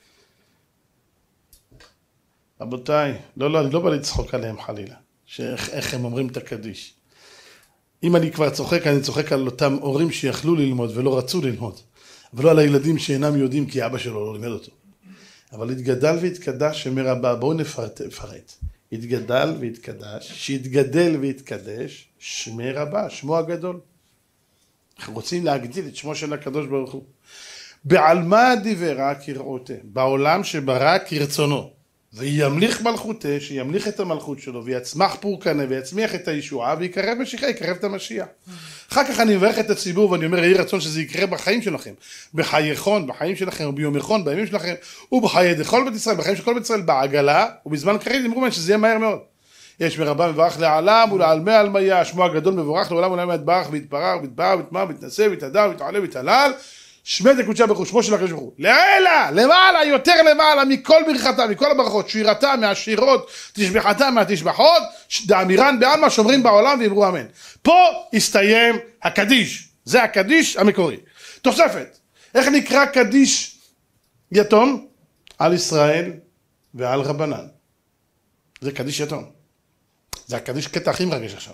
רבותיי, לא, לא, אני לא בא לצחוק עליהם חלילה, שאיך, איך הם אומרים את הקדיש. אם אני כבר צוחק, אני צוחק על אותם הורים שיכלו ללמוד ולא רצו ללמוד, ולא על הילדים שאינם יודעים כי אבא שלו לא לימד אותו. אבל התגדל והתקדש שמי רבה, בואו נפרט, נפרט. התגדל והתקדש, שהתגדל והתקדש, שמי רבה, שמו הגדול. אנחנו רוצים להגדיל את שמו של הקדוש ברוך הוא. בעלמא דיברה כרעותה, בעולם שברא כרצונו. וימליך מלכותה, שימליך את המלכות שלו, ויצמח פורקנה, ויצמיח את הישועה, ויקרב משיחה, יקרב את המשיח. אחר כך אני מברך את הציבור, ואני אומר, יהי רצון שזה יקרה בחיים שלכם, בחייכון, בחיים שלכם, וביומכון, בימים שלכם, ובחיי דכל בית ישראל, בחיים של כל בית ישראל, בעגלה, ובזמן קריב, אמרו מהם שזה יהיה מהר מאוד. יש מרבה מברך לעלם, ולעלמי עלמיה, שמו הגדול מבורך, לעולם ולעלמי יתברך, ויתפרח, ויתפרח, ויתמר, ויתנשא, ויתהדר, ויתעלה, ויתהלל. שמי דקודשה ברוך הוא, שמו של הקדוש ברוך הוא. לעילה, למעלה, יותר למעלה, מכל ברכתה, מכל הברכות, שירתה, מהשירות, תשבחתה, מהתשבחות, דאמירן בעלמא, שומרים בעולם ואמרו אמן. פה הסתיים הקדיש, זה הקדיש המקורי. תוספת, איך נקרא קדיש יתום? על ישראל ועל רבנן. זה קדיש יתום. זה הקדיש קטע הכי מרגש עכשיו.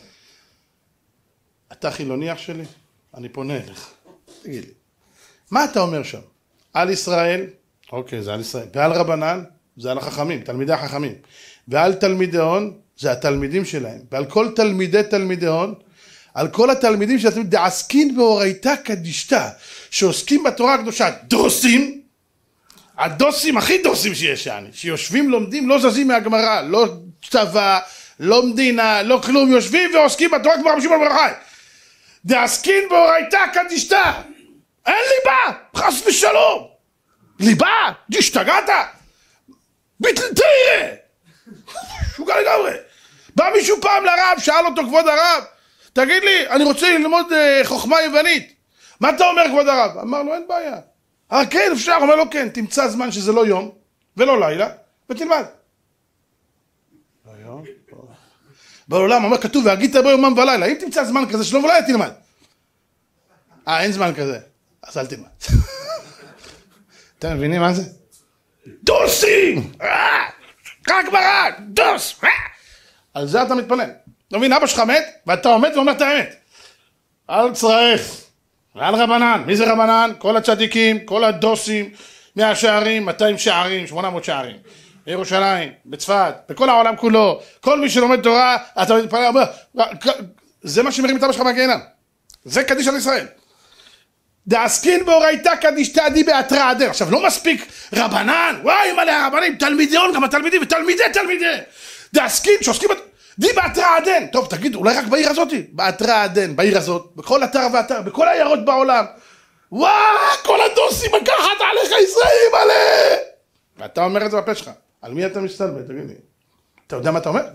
אתה חילוני אח שלי? אני פונה אליך. תגיד לי. מה אתה אומר שם? על ישראל, אוקיי, זה על ישראל, ועל רבנן, זה על החכמים, תלמידי החכמים, ועל תלמידי הון, זה התלמידים שלהם, ועל כל תלמידי תלמידי הון, על כל התלמידים שאתם דעסקין באורייתא קדישתא, שעוסקים בתורה הקדושה, דוסים, הדוסים הכי דוסים שיש, yani, שיושבים לומדים, לא זזים מהגמרא, לא צבא, לא מדינה, לא כלום, יושבים ועוסקים בתורה כמו רבי שמעון בר יוחאי, דעסקין באורייתא קדישתא, אין ליבה, חס ושלום. ליבה? השתגעת? ביטל תראה. שוגע לגמרי. בא מישהו פעם לרב, שאל אותו כבוד הרב, תגיד לי, אני רוצה ללמוד uh, חוכמה יוונית. מה אתה אומר כבוד הרב? אמר לו, אין בעיה. אה כן, אפשר, אומר לו כן, תמצא זמן שזה לא יום ולא לילה, ותלמד. לא יום? בעולם, אומר, כתוב, והגית בו יומם ולילה. אם תמצא זמן כזה שלום ולילה, תלמד. אה, אין זמן כזה. אז אל תלמד. אתם מבינים מה זה? דוסים! רק ברק! דוס! על זה אתה מתפלל. אתה מבין, אבא שלך מת, ואתה עומד ואומר את האמת. אל צריך. ועל רבנן. מי זה רבנן? כל הצדיקים, כל הדוסים, מאה שערים, מאתיים שערים, שמונה מאות שערים. בירושלים, בצפת, בכל העולם כולו. כל מי שלומד תורה, אתה מתפלל, אומר, זה מה שמרים את אבא שלך מהגיהנום. זה קדיש על ישראל. דעסקין באורייתא קדישתא די בהתרא דרך. עכשיו לא מספיק רבנן, וואי מלא הרבנים, תלמידיון, גם התלמידים ותלמידי תלמידי. דעסקין שעוסקים די בהתרא דן. טוב תגיד, אולי רק בעיר הזאת? בהתרא דן, בעיר הזאת, בכל אתר ואתר, בכל העיירות בעולם. וואי, כל הדוסים לקחת עליך ישראלים מלא. ואתה אומר את זה בפה שלך. על מי אתה מסתלבט? תגיד לי. אתה יודע מה אתה אומר?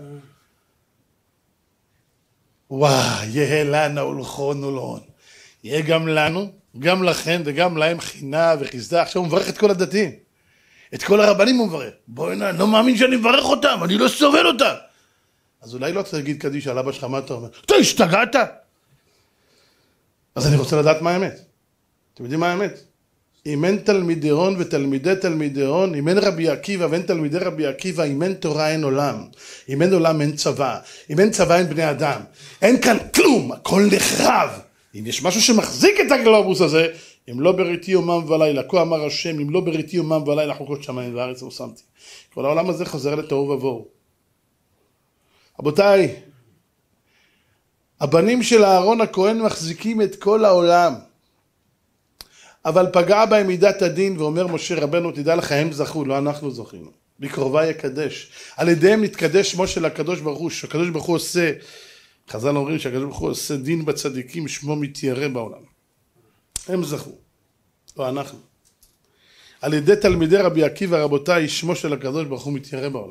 וואי, יהיה לנו ולכון ולאון. יהיה גם לנו, גם לכם וגם להם חינה וחסדה. עכשיו הוא מברך את כל הדתיים. את כל הרבנים הוא מברך. בואי הנה, אני לא מאמין שאני מברך אותם, אני לא סובל אותם. אז אולי לא צריך להגיד קדיש על אבא שלך, מה אתה אומר? אתה השתגעת? אז אני רוצה לדעת מה האמת. אתם יודעים מה האמת? אם אין תלמידי הון ותלמידי תלמידי הון, אם אין רבי עקיבא ואין תלמידי רבי עקיבא, אם אין תורה אין עולם, אם אין עולם אין צבא, אם אין צבא אין בני אדם, אין כאן כלום, הכל נחרב. אם יש משהו שמחזיק את הגלובוס הזה, אם לא בריתי יומם ולילה, כה אמר השם, אם לא בריתי יומם ולילה, חוקות שמיים וארץ לא שמתי. כל העולם הזה חוזר לתוהו ובוהו. רבותיי, הבנים של אהרון הכהן מחזיקים את כל העולם. אבל פגע בהם מידת הדין, ואומר משה רבנו, תדע לך, הם זכו, לא אנחנו זכינו. בקרובה יקדש. על ידיהם נתקדש שמו של הקדוש ברוך הוא, שהקדוש ברוך הוא עושה, חז"ל אומרים שהקדוש ברוך הוא עושה דין בצדיקים, שמו מתיירא בעולם. הם זכו, לא אנחנו. על ידי תלמידי רבי עקיבא, רבותיי, שמו של הקדוש ברוך הוא מתיירא בעולם.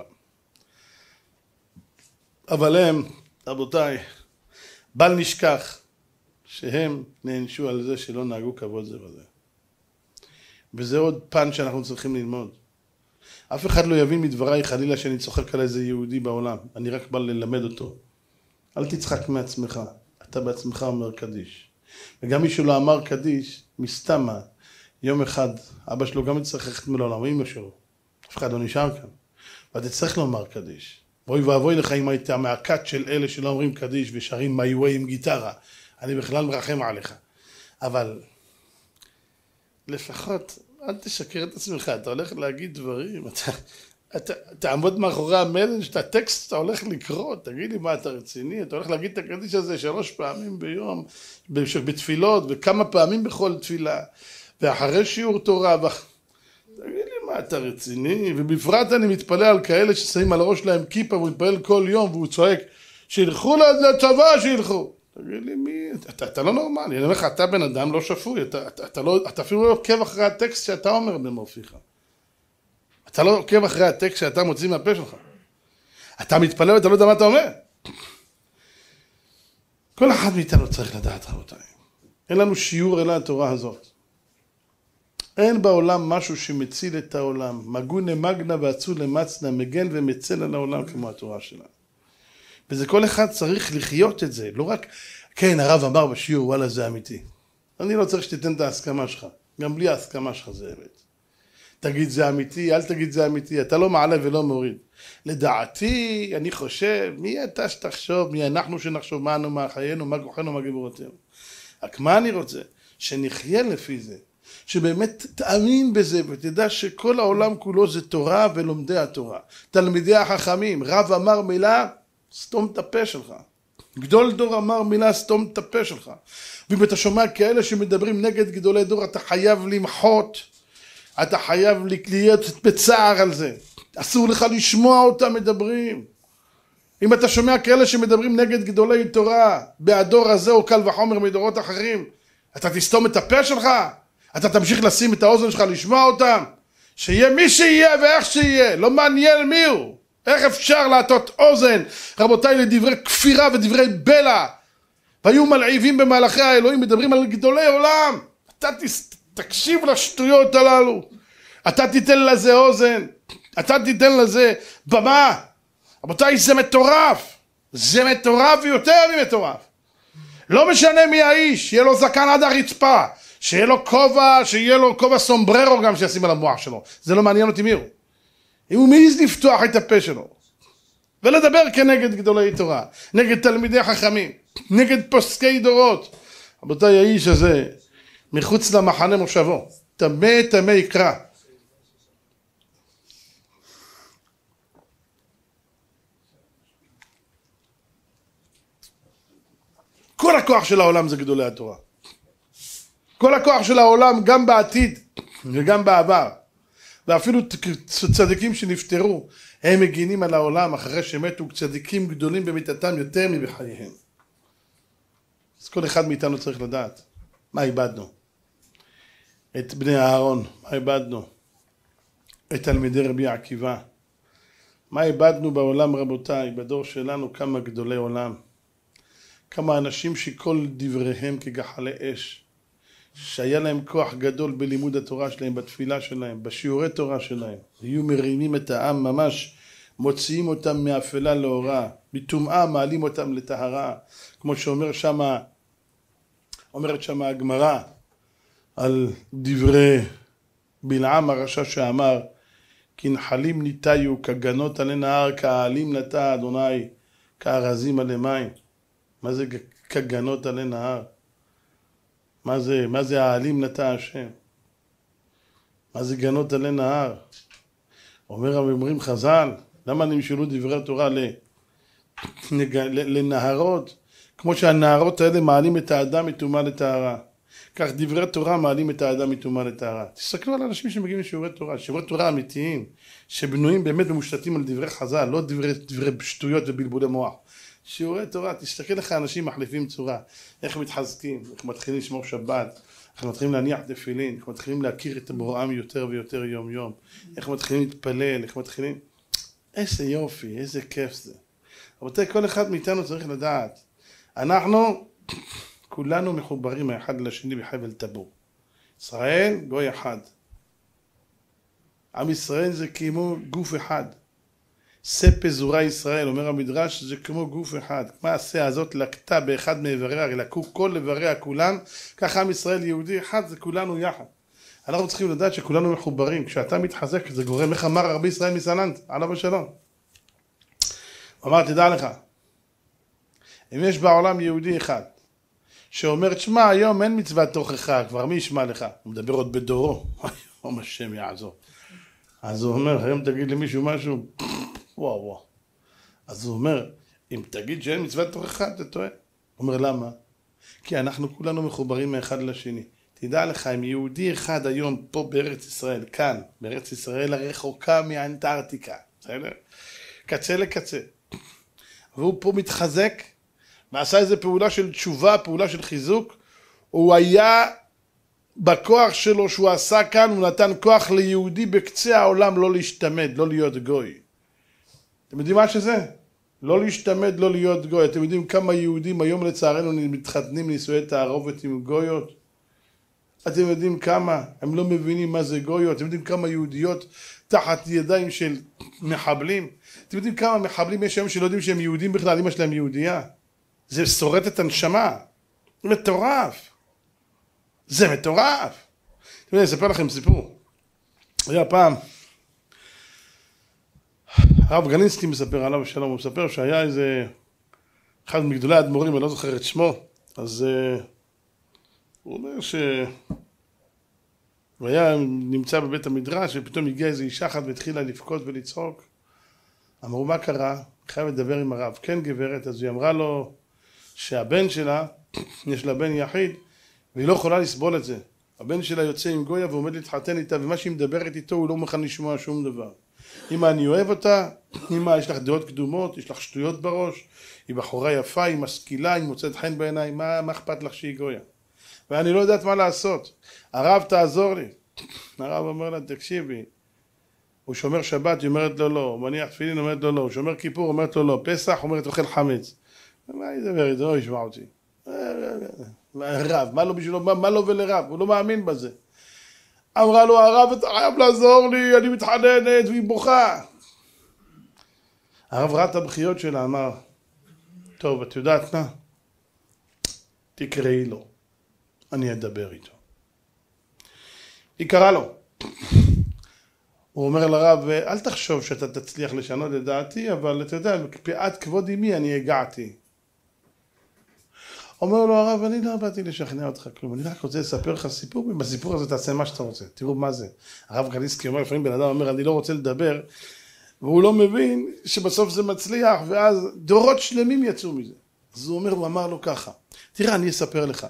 אבל הם, רבותיי, בל נשכח שהם נענשו על זה שלא נהגו כבוד זה וזה. וזה עוד פן שאנחנו צריכים ללמוד. אף אחד לא יבין מדבריי חלילה שאני צוחק על איזה יהודי בעולם. אני רק בא ללמד אותו. אל תצחק מעצמך. אתה בעצמך אומר קדיש. וגם מי שלא אמר קדיש, מסתמה, יום אחד, אבא שלו גם יצטרך ללכת מלעולם, אמא שלו. אף אחד לא נשאר כאן. ואתה צריך לומר קדיש. בואי ואבוי לך אם היית מהכת של אלה שלא אומרים קדיש ושרים מיווי עם גיטרה. אני בכלל מרחם עליך. אבל לפחות אל תשקר את עצמך, אתה הולך להגיד דברים, אתה, אתה, תעמוד מאחורי המלל, שאתה טקסט אתה הולך לקרוא, תגיד לי מה אתה רציני, אתה הולך להגיד את הקדיש הזה שלוש פעמים ביום, בתפילות, וכמה פעמים בכל תפילה, ואחרי שיעור תורה, ו... תגיד לי מה אתה רציני, ובפרט אני מתפלל על כאלה ששמים על הראש להם כיפה, והוא מתפלל כל יום, והוא צועק, שילכו לצבא, שילכו. תגיד לי מי, אתה, אתה לא נורמלי, אני אומר לך, אתה בן אדם לא שפוי, אתה, אתה, אתה, לא, אתה אפילו לא עוקב אחרי הטקסט שאתה אומר במופיך. אתה לא עוקב אחרי הטקסט שאתה מוציא מהפה שלך. אתה מתפלל ואתה לא יודע מה אתה אומר. כל אחד מאיתנו צריך לדעת, רבותיי. אין לנו שיעור אלא התורה הזאת. אין בעולם משהו שמציל את העולם. מגונה מגנה ועצו למצנה, מגן ומצל על העולם כמו התורה שלנו. וזה כל אחד צריך לחיות את זה, לא רק, כן, הרב אמר בשיעור, וואלה, זה אמיתי. אני לא צריך שתיתן את ההסכמה שלך, גם בלי ההסכמה שלך זה אמת. תגיד זה אמיתי, אל תגיד זה אמיתי, אתה לא מעלה ולא מוריד. לדעתי, אני חושב, מי אתה שתחשוב, מי אנחנו שנחשוב, מה אנו, מה חיינו, מה כוחנו, מה גבורתנו. רק מה אני רוצה? שנחיה לפי זה, שבאמת תאמין בזה, ותדע שכל העולם כולו זה תורה ולומדי התורה. תלמידי החכמים, רב אמר מילה, סתום את הפה שלך. גדול דור אמר מילה, סתום את הפה שלך. ואם אתה שומע כאלה שמדברים נגד גדולי דור, אתה חייב למחות. אתה חייב להיות בצער על זה. אסור לך לשמוע אותם מדברים. אם אתה שומע כאלה שמדברים נגד גדולי תורה, בהדור הזה או קל וחומר מדורות אחרים, אתה תסתום את הפה שלך? אתה תמשיך לשים את האוזן שלך לשמוע אותם? שיהיה מי שיהיה ואיך שיהיה, לא מעניין מי הוא. איך אפשר להטות אוזן, רבותיי, לדברי כפירה ודברי בלע? והיו מלעיבים במהלכי האלוהים, מדברים על גדולי עולם. אתה תקשיב לשטויות הללו. אתה תיתן לזה אוזן. אתה תיתן לזה במה. רבותיי, זה מטורף. זה מטורף ויותר ממטורף. לא משנה מי האיש, שיהיה לו זקן עד הרצפה, שיהיה לו כובע, שיהיה לו כובע סומבררו גם שישים על המוח שלו. זה לא מעניין אותי מי הוא. אם הוא מעז לפתוח את הפה שלו ולדבר כנגד גדולי תורה, נגד תלמידי חכמים, נגד פוסקי דורות, רבותיי, האיש הזה מחוץ למחנה מושבו, טמא טמא יקרא. כל הכוח של העולם זה גדולי התורה. כל הכוח של העולם, גם בעתיד וגם בעבר. ואפילו צדיקים שנפטרו, הם מגינים על העולם אחרי שמתו, צדיקים גדולים במיתתם יותר מבחייהם. אז כל אחד מאיתנו צריך לדעת, מה איבדנו? את בני אהרון, מה איבדנו? את תלמידי רבי עקיבא. מה איבדנו בעולם רבותיי, בדור שלנו כמה גדולי עולם. כמה אנשים שכל דבריהם כגחלי אש. שהיה להם כוח גדול בלימוד התורה שלהם, בתפילה שלהם, בשיעורי תורה שלהם. היו מרימים את העם ממש, מוציאים אותם מאפלה לאורה, מטומאה מעלים אותם לטהרה, כמו שאומר שמה, אומרת שמה הגמרא, על דברי בלעם הרשע שאמר, כי נחלים ניתיו, כגנות עלי נהר, כעלים נטע אדוני, כארזים עלי מים. מה זה כגנות עלי נהר? מה זה, מה זה העלים נטע השם? מה זה גנות עלי נהר? אומר, אומרים חז"ל, למה נמשלו דברי התורה לנהרות? כמו שהנהרות האלה מעלים את האדם מטומאה לטהרה. כך דברי התורה מעלים את האדם מטומאה לטהרה. תסתכלו על אנשים שמגיעים לשיעורי תורה, שיעורי תורה אמיתיים, שבנויים באמת ומושתתים על דברי חז"ל, לא דברי, דברי שטויות ובלבולי מוח. שיעורי תורה, תסתכל לך אנשים מחליפים צורה, איך מתחזקים, איך מתחילים לשמור שבת, איך מתחילים להניח תפילין, איך מתחילים להכיר את בוראם יותר ויותר יום יום, איך מתחילים להתפלל, איך מתחילים... איזה יופי, איזה כיף זה. רבותיי, כל אחד מאיתנו צריך לדעת, אנחנו כולנו מחוברים האחד לשני בחבל טבור. ישראל גוי אחד. עם ישראל זה כמו גוף אחד. שא פזורה ישראל, אומר המדרש, זה כמו גוף אחד. כמו השא הזאת לקטה באחד מאיבריה, לקו כל איבריה כולם, ככה עם ישראל יהודי אחד, זה כולנו יחד. אנחנו צריכים לדעת שכולנו מחוברים. כשאתה מתחזק, זה גורם, איך אמר רבי ישראל מסלנט, עליו השלום. הוא אמר, תדע לך, אם יש בעולם יהודי אחד, שאומר, תשמע, היום אין מצוות תוכחה, כבר מי ישמע לך? הוא מדבר עוד בדורו, היום השם יעזור. אז הוא אומר, היום תגיד למישהו משהו, וואו וואו. אז הוא אומר, אם תגיד שאין מצוות תוכחה, אתה טועה. הוא אומר, למה? כי אנחנו כולנו מחוברים מאחד לשני. תדע לך, אם יהודי אחד היום פה בארץ ישראל, כאן, בארץ ישראל הרחוקה מאנטארקטיקה, בסדר? קצה לקצה. והוא פה מתחזק, ועשה איזו פעולה של תשובה, פעולה של חיזוק, הוא היה בכוח שלו שהוא עשה כאן, הוא נתן כוח ליהודי בקצה העולם לא להשתמד, לא להיות גוי. אתם יודעים מה שזה? לא להשתמד, לא להיות גוי. אתם יודעים כמה יהודים היום לצערנו מתחתנים נישואי תערובת עם גויות? אתם יודעים כמה? הם לא מבינים מה זה גויות. אתם יודעים כמה יהודיות תחת ידיים של מחבלים? אתם יודעים כמה מחבלים יש היום שלא יודעים שהם יהודים בכלל, אמא שלהם יהודייה? זה שורט את הנשמה. מטורף. זה מטורף. אתם יודעים, אני אספר לכם סיפור. היה פעם, הרב גלינסקי מספר עליו השלום, הוא מספר שהיה איזה אחד מגדולי האדמו"רים, אני לא זוכר את שמו, אז uh, הוא אומר שהוא היה נמצא בבית המדרש, ופתאום הגיעה איזו אישה אחת והתחילה לבכות ולצחוק. אמרו, מה קרה? חייב לדבר עם הרב. כן גברת, אז היא אמרה לו שהבן שלה, יש לה בן יחיד, והיא לא יכולה לסבול את זה. הבן שלה יוצא עם גויה ועומד להתחתן איתה, ומה שהיא מדברת איתו הוא לא מוכן לשמוע שום דבר. אמא, אני אוהב אותה, אמא, יש לך דעות קדומות, יש לך שטויות בראש, היא בחורה יפה, היא משכילה, היא מוצאת חן בעיניים, מה, מה אכפת לך שהיא גויה? ואני לא יודעת מה לעשות. הרב, תעזור לי. הרב אומר לה, תקשיבי, הוא שומר שבת, היא אומרת לו לא, הוא מניח תפילין, אומרת לו לא, הוא שומר כיפור, אומרת לו לא, פסח, אומרת אוכל חמץ. מה היא דברת? לא ישמע אותי. רב, מה לא בשבילו, מה, מה לא ולרב? הוא לא מאמין בזה. אמרה לו, הרב, אתה חייב לעזור לי, אני מתחננת, והיא בוכה. הרב ראה את הבכיות שלה, אמר, טוב, את יודעת מה? תקראי לו, אני אדבר איתו. היא קראה לו. הוא אומר לרב, אל תחשוב שאתה תצליח לשנות את דעתי, אבל אתה יודע, מפאת כבוד אמי אני הגעתי. אומר לו הרב, אני לא באתי לשכנע אותך כלום, אני רק רוצה לספר לך סיפור, ובסיפור הזה תעשה מה שאתה רוצה, תראו מה זה. הרב גלינסקי אומר, לפעמים בן אדם אומר, אני לא רוצה לדבר, והוא לא מבין שבסוף זה מצליח, ואז דורות שלמים יצאו מזה. אז הוא אומר, הוא אמר לו ככה, תראה, אני אספר לך.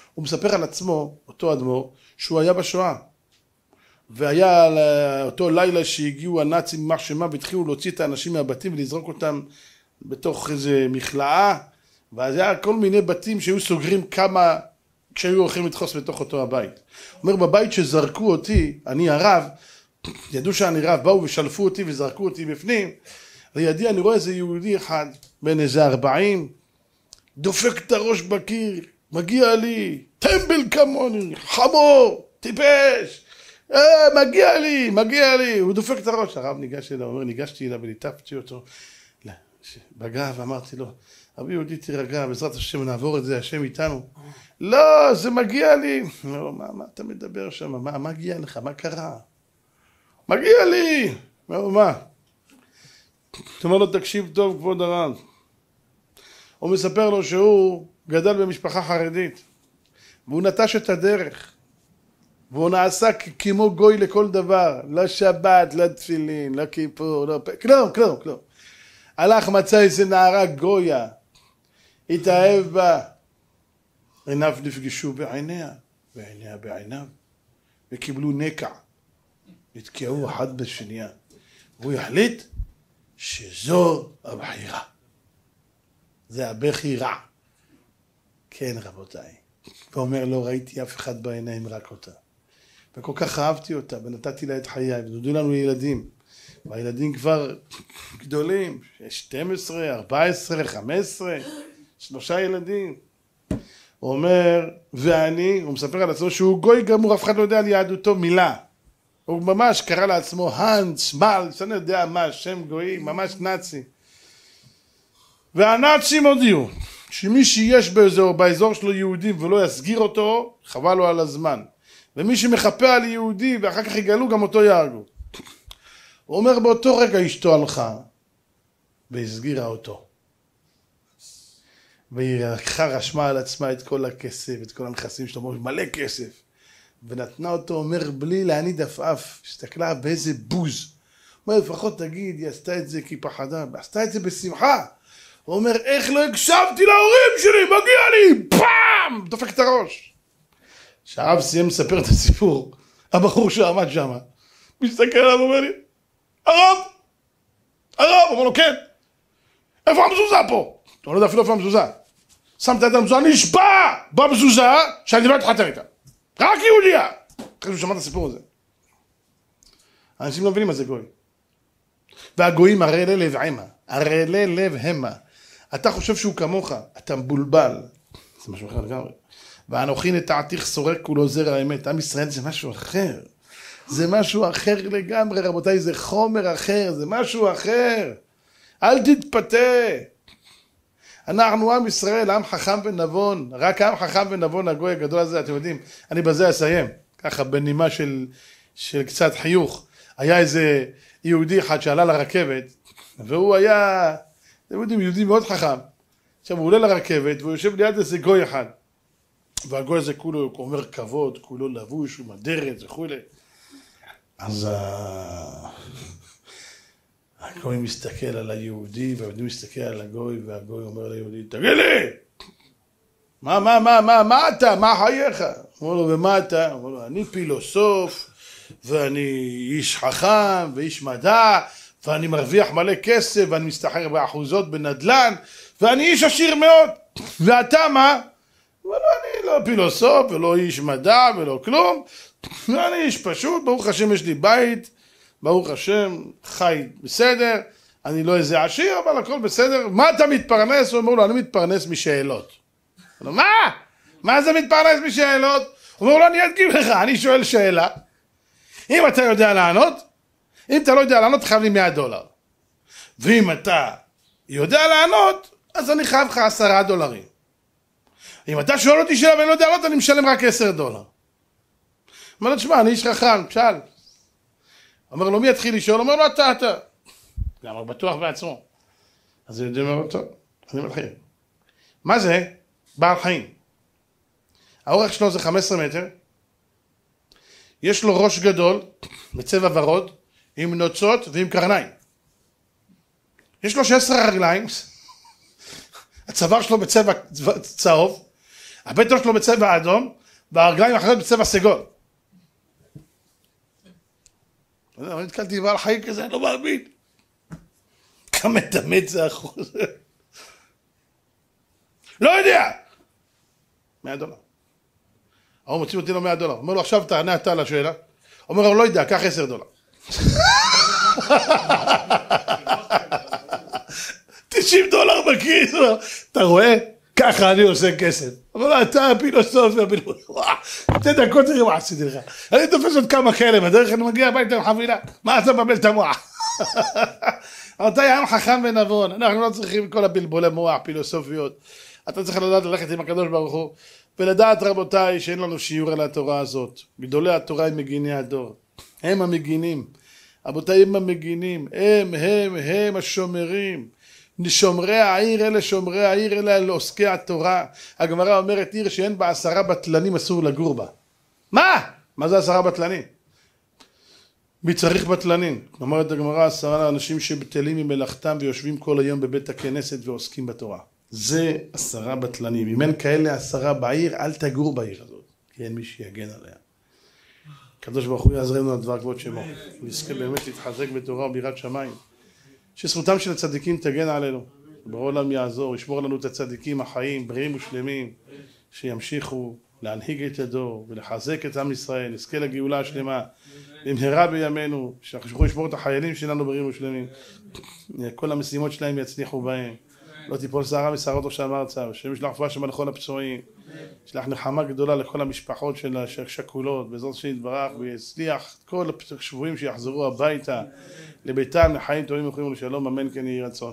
הוא מספר על עצמו, אותו אדמו"ר, שהוא היה בשואה. והיה אותו לילה שהגיעו הנאצים ממח שמה והתחילו להוציא את האנשים מהבתים ולזרוק אותם בתוך איזה מכלאה. ואז היה כל מיני בתים שהיו סוגרים כמה כשהיו הולכים לדחוס בתוך אותו הבית. הוא אומר, בבית שזרקו אותי, אני הרב, ידעו שאני רב, באו ושלפו אותי וזרקו אותי בפנים. לידי אני רואה איזה יהודי אחד, בין איזה ארבעים, דופק את הראש בקיר, מגיע לי, טמבל כמוני, חמור, טיפש, אה, מגיע לי, מגיע לי, הוא דופק את הראש. הרב ניגש אליו, אומר, ניגשתי אליו וליטפתי אותו בגב, ואמרתי לו, רבי יהודי תירגע, בעזרת השם נעבור את זה, השם איתנו. לא, זה מגיע לי. לא, מה, מה אתה מדבר שם? מה, מה מגיע לך? מה קרה? מגיע לי. לא, מה? אתה אומר לו, תקשיב טוב, כבוד הרב. הוא מספר לו שהוא גדל במשפחה חרדית, והוא נטש את הדרך, והוא נעשה כמו גוי לכל דבר, לא שבת, לא תפילין, לא כיפור, לא פ... כלום, כלום, כלום. הלך מצא איזה נערה גויה, התאהב בה, עיניו נפגשו בעיניה, ועיניה בעיניו, וקיבלו נקע, התקעו אחד בשנייה, והוא יחליט שזו הבחירה, זה הבחירה. כן רבותיי, ואומר לא ראיתי אף אחד בעיניים, רק אותה, וכל כך אהבתי אותה, ונתתי לה את חיי, ונולדו לנו ילדים, והילדים כבר גדולים, שתים עשרה, ארבע עשרה, חמש עשרה, שלושה ילדים. הוא אומר, ואני, הוא מספר על עצמו שהוא גוי גמור, אף אחד לא יודע על יהדותו מילה. הוא ממש קרא לעצמו הנץ, מל, שאני יודע מה, שם גוי, ממש נאצי. והנאצים הודיעו, שמי שיש באזור, באזור שלו יהודים ולא יסגיר אותו, חבל לו על הזמן. ומי שמחפה על יהודי ואחר כך יגלו, גם אותו יהרגו. הוא אומר, באותו רגע אשתו הלכה והסגירה אותו. והיא לקחה, רשמה על עצמה את כל הכסף, את כל הנכסים שלו, מלא כסף. ונתנה אותו, אומר, בלי להניד עפעף, הסתכלה באיזה בוז. הוא אומר, לפחות תגיד, היא עשתה את זה כי פחדה, עשתה את זה בשמחה. הוא אומר, איך לא הקשבתי להורים שלי, מגיע לי, פעם! דופק את הראש. שהרב סיים לספר את הסיפור, הבחור שעמד שם, מסתכל עליו ואומר לי, הרב, הרב, אומר לו, כן, איפה המזוזה פה? אתה לא יודע אפילו איפה המזוזה. שמת את המזוזה, נשבע במזוזה שאני לא אתחתן איתה. רק יהודיה. אחרי שהוא שמע את הסיפור הזה. האנשים לא מבינים מה זה גוי. והגויים הרי לב המה. הרי לב המה. אתה חושב שהוא כמוך, אתה מבולבל. זה משהו אחר לגמרי. ואנוכי נטעתיך סורק כולו זרע האמת. עם ישראל זה משהו אחר. זה משהו אחר לגמרי, רבותיי, זה חומר אחר, זה משהו אחר. אל תתפתה. אנחנו עם ישראל, עם חכם ונבון, רק עם חכם ונבון, הגוי הגדול הזה, אתם יודעים, אני בזה אסיים, ככה בנימה של, של קצת חיוך. היה איזה יהודי אחד שעלה לרכבת, והוא היה, אתם יודעים, יהודי מאוד חכם. עכשיו הוא עולה לרכבת, והוא יושב ליד איזה גוי אחד. והגוי הזה כולו, הוא אומר כבוד, כולו לבוש, הוא מדרת, וכו'. אז הגוי מסתכל על היהודי, והיהודי מסתכל על הגוי, והגוי אומר ליהודי, תגיד לי, מה, מה, מה, מה, מה אתה, מה חייך? אומר לו, ומה אתה? אומר לו, אני פילוסוף, ואני איש חכם, ואיש מדע, ואני מרוויח מלא כסף, ואני מסתחר באחוזות בנדלן, ואני איש עשיר מאוד, ואתה מה? אומר לו, אני לא פילוסוף, ולא איש מדע, ולא כלום, ואני איש פשוט, ברוך השם יש לי בית, ברוך השם, חי בסדר, אני לא איזה עשיר, אבל הכל בסדר. מה אתה מתפרנס? הוא אומר לו, אני מתפרנס משאלות. הוא אומר, מה? מה זה מתפרנס משאלות? הוא אומר לו, אני אדגים לך, אני שואל שאלה. אם אתה יודע לענות, אם אתה לא יודע לענות, חייב לי מאה דולר. ואם אתה יודע לענות, אז אני חייב לך עשרה דולרים. אם אתה שואל אותי שאלה ואני לא יודע לענות, אני משלם רק עשר דולר. אומר לו, תשמע, אני איש חכם, שאל. אומר לו, מי יתחיל לשאול? אומר לו, אתה, אתה. גם הוא בטוח בעצמו. אז הוא אומר לו, טוב, אני מתחיל. מה זה? בעל חיים. האורך שלו זה חמישה עשר מטר. יש לו ראש גדול, בצבע ורוד, עם נוצות ועם קרניים. יש לו שש עשרה רגליים. הצוואר שלו בצבע צהוב. הבטן שלו בצבע אדום, והרגליים האחרות בצבע סגול. אני נתקלתי בעל חיים כזה, אני לא מאמין. כמה תמת זה אחוז. לא יודע. מאה דולר. הוא מוציא אותי לו מאה דולר. אומר לו, עכשיו תענה אתה על השאלה. אומר לו, לא יודע, קח עשר דולר. תשעים דולר בכיס. אתה רואה? ככה אני עושה כסף. אבל לא, אתה הפילוסופיה, שתי דקות תראה מה עשיתי לך. אני תופס עוד כמה כאלה, בדרך אני מגיע הביתה עם חבילה. מה אתה מבלבל את המוח? אתה ים חכם ונבון, אנחנו לא צריכים כל הבלבולי מוח, פילוסופיות. אתה צריך לדעת ללכת עם הקדוש ברוך הוא, ולדעת רבותיי שאין לנו שיעור על התורה הזאת. גדולי התורה הם מגיני הדור. הם המגינים. רבותיי הם המגינים. הם, הם, הם השומרים. שומרי העיר אלה שומרי העיר אלה אלה עוסקי התורה. הגמרא אומרת עיר שאין בה עשרה בטלנים אסור לגור בה. מה? מה זה עשרה בטלנים? מי צריך בטלנים? אומרת הגמרא עשרה אנשים שבטלים ממלאכתם ויושבים כל היום בבית הכנסת ועוסקים בתורה. זה עשרה בטלנים. אם אין כאלה עשרה בעיר, אל תגור בעיר הזאת. כי אין מי שיגן עליה. הקדוש ברוך הוא יעזרנו על דבר כבוד שמו. נזכה באמת להתחזק בתורה וביראת שמיים. שזכותם של הצדיקים תגן עלינו. בעולם יעזור, ישמור לנו את הצדיקים החיים, בריאים ושלמים, שימשיכו להנהיג את הדור ולחזק את עם ישראל, נזכה לגאולה השלמה, במהרה בימינו, שיוכלו לשמור את החיילים שלנו בריאים ושלמים. כל המשימות שלהם יצליחו בהם. לא תיפול שערה משערות ראשם ארצה, השם ישלח רפואה שלמה לכל הפצועים, ישלח נחמה גדולה לכל המשפחות של השכולות, בעזרת השם יתברך, ויצליח כל השבויים שיחזרו הביתה לביתם לחיים טובים וחיים ולשלום, אמן כן יהי רצון.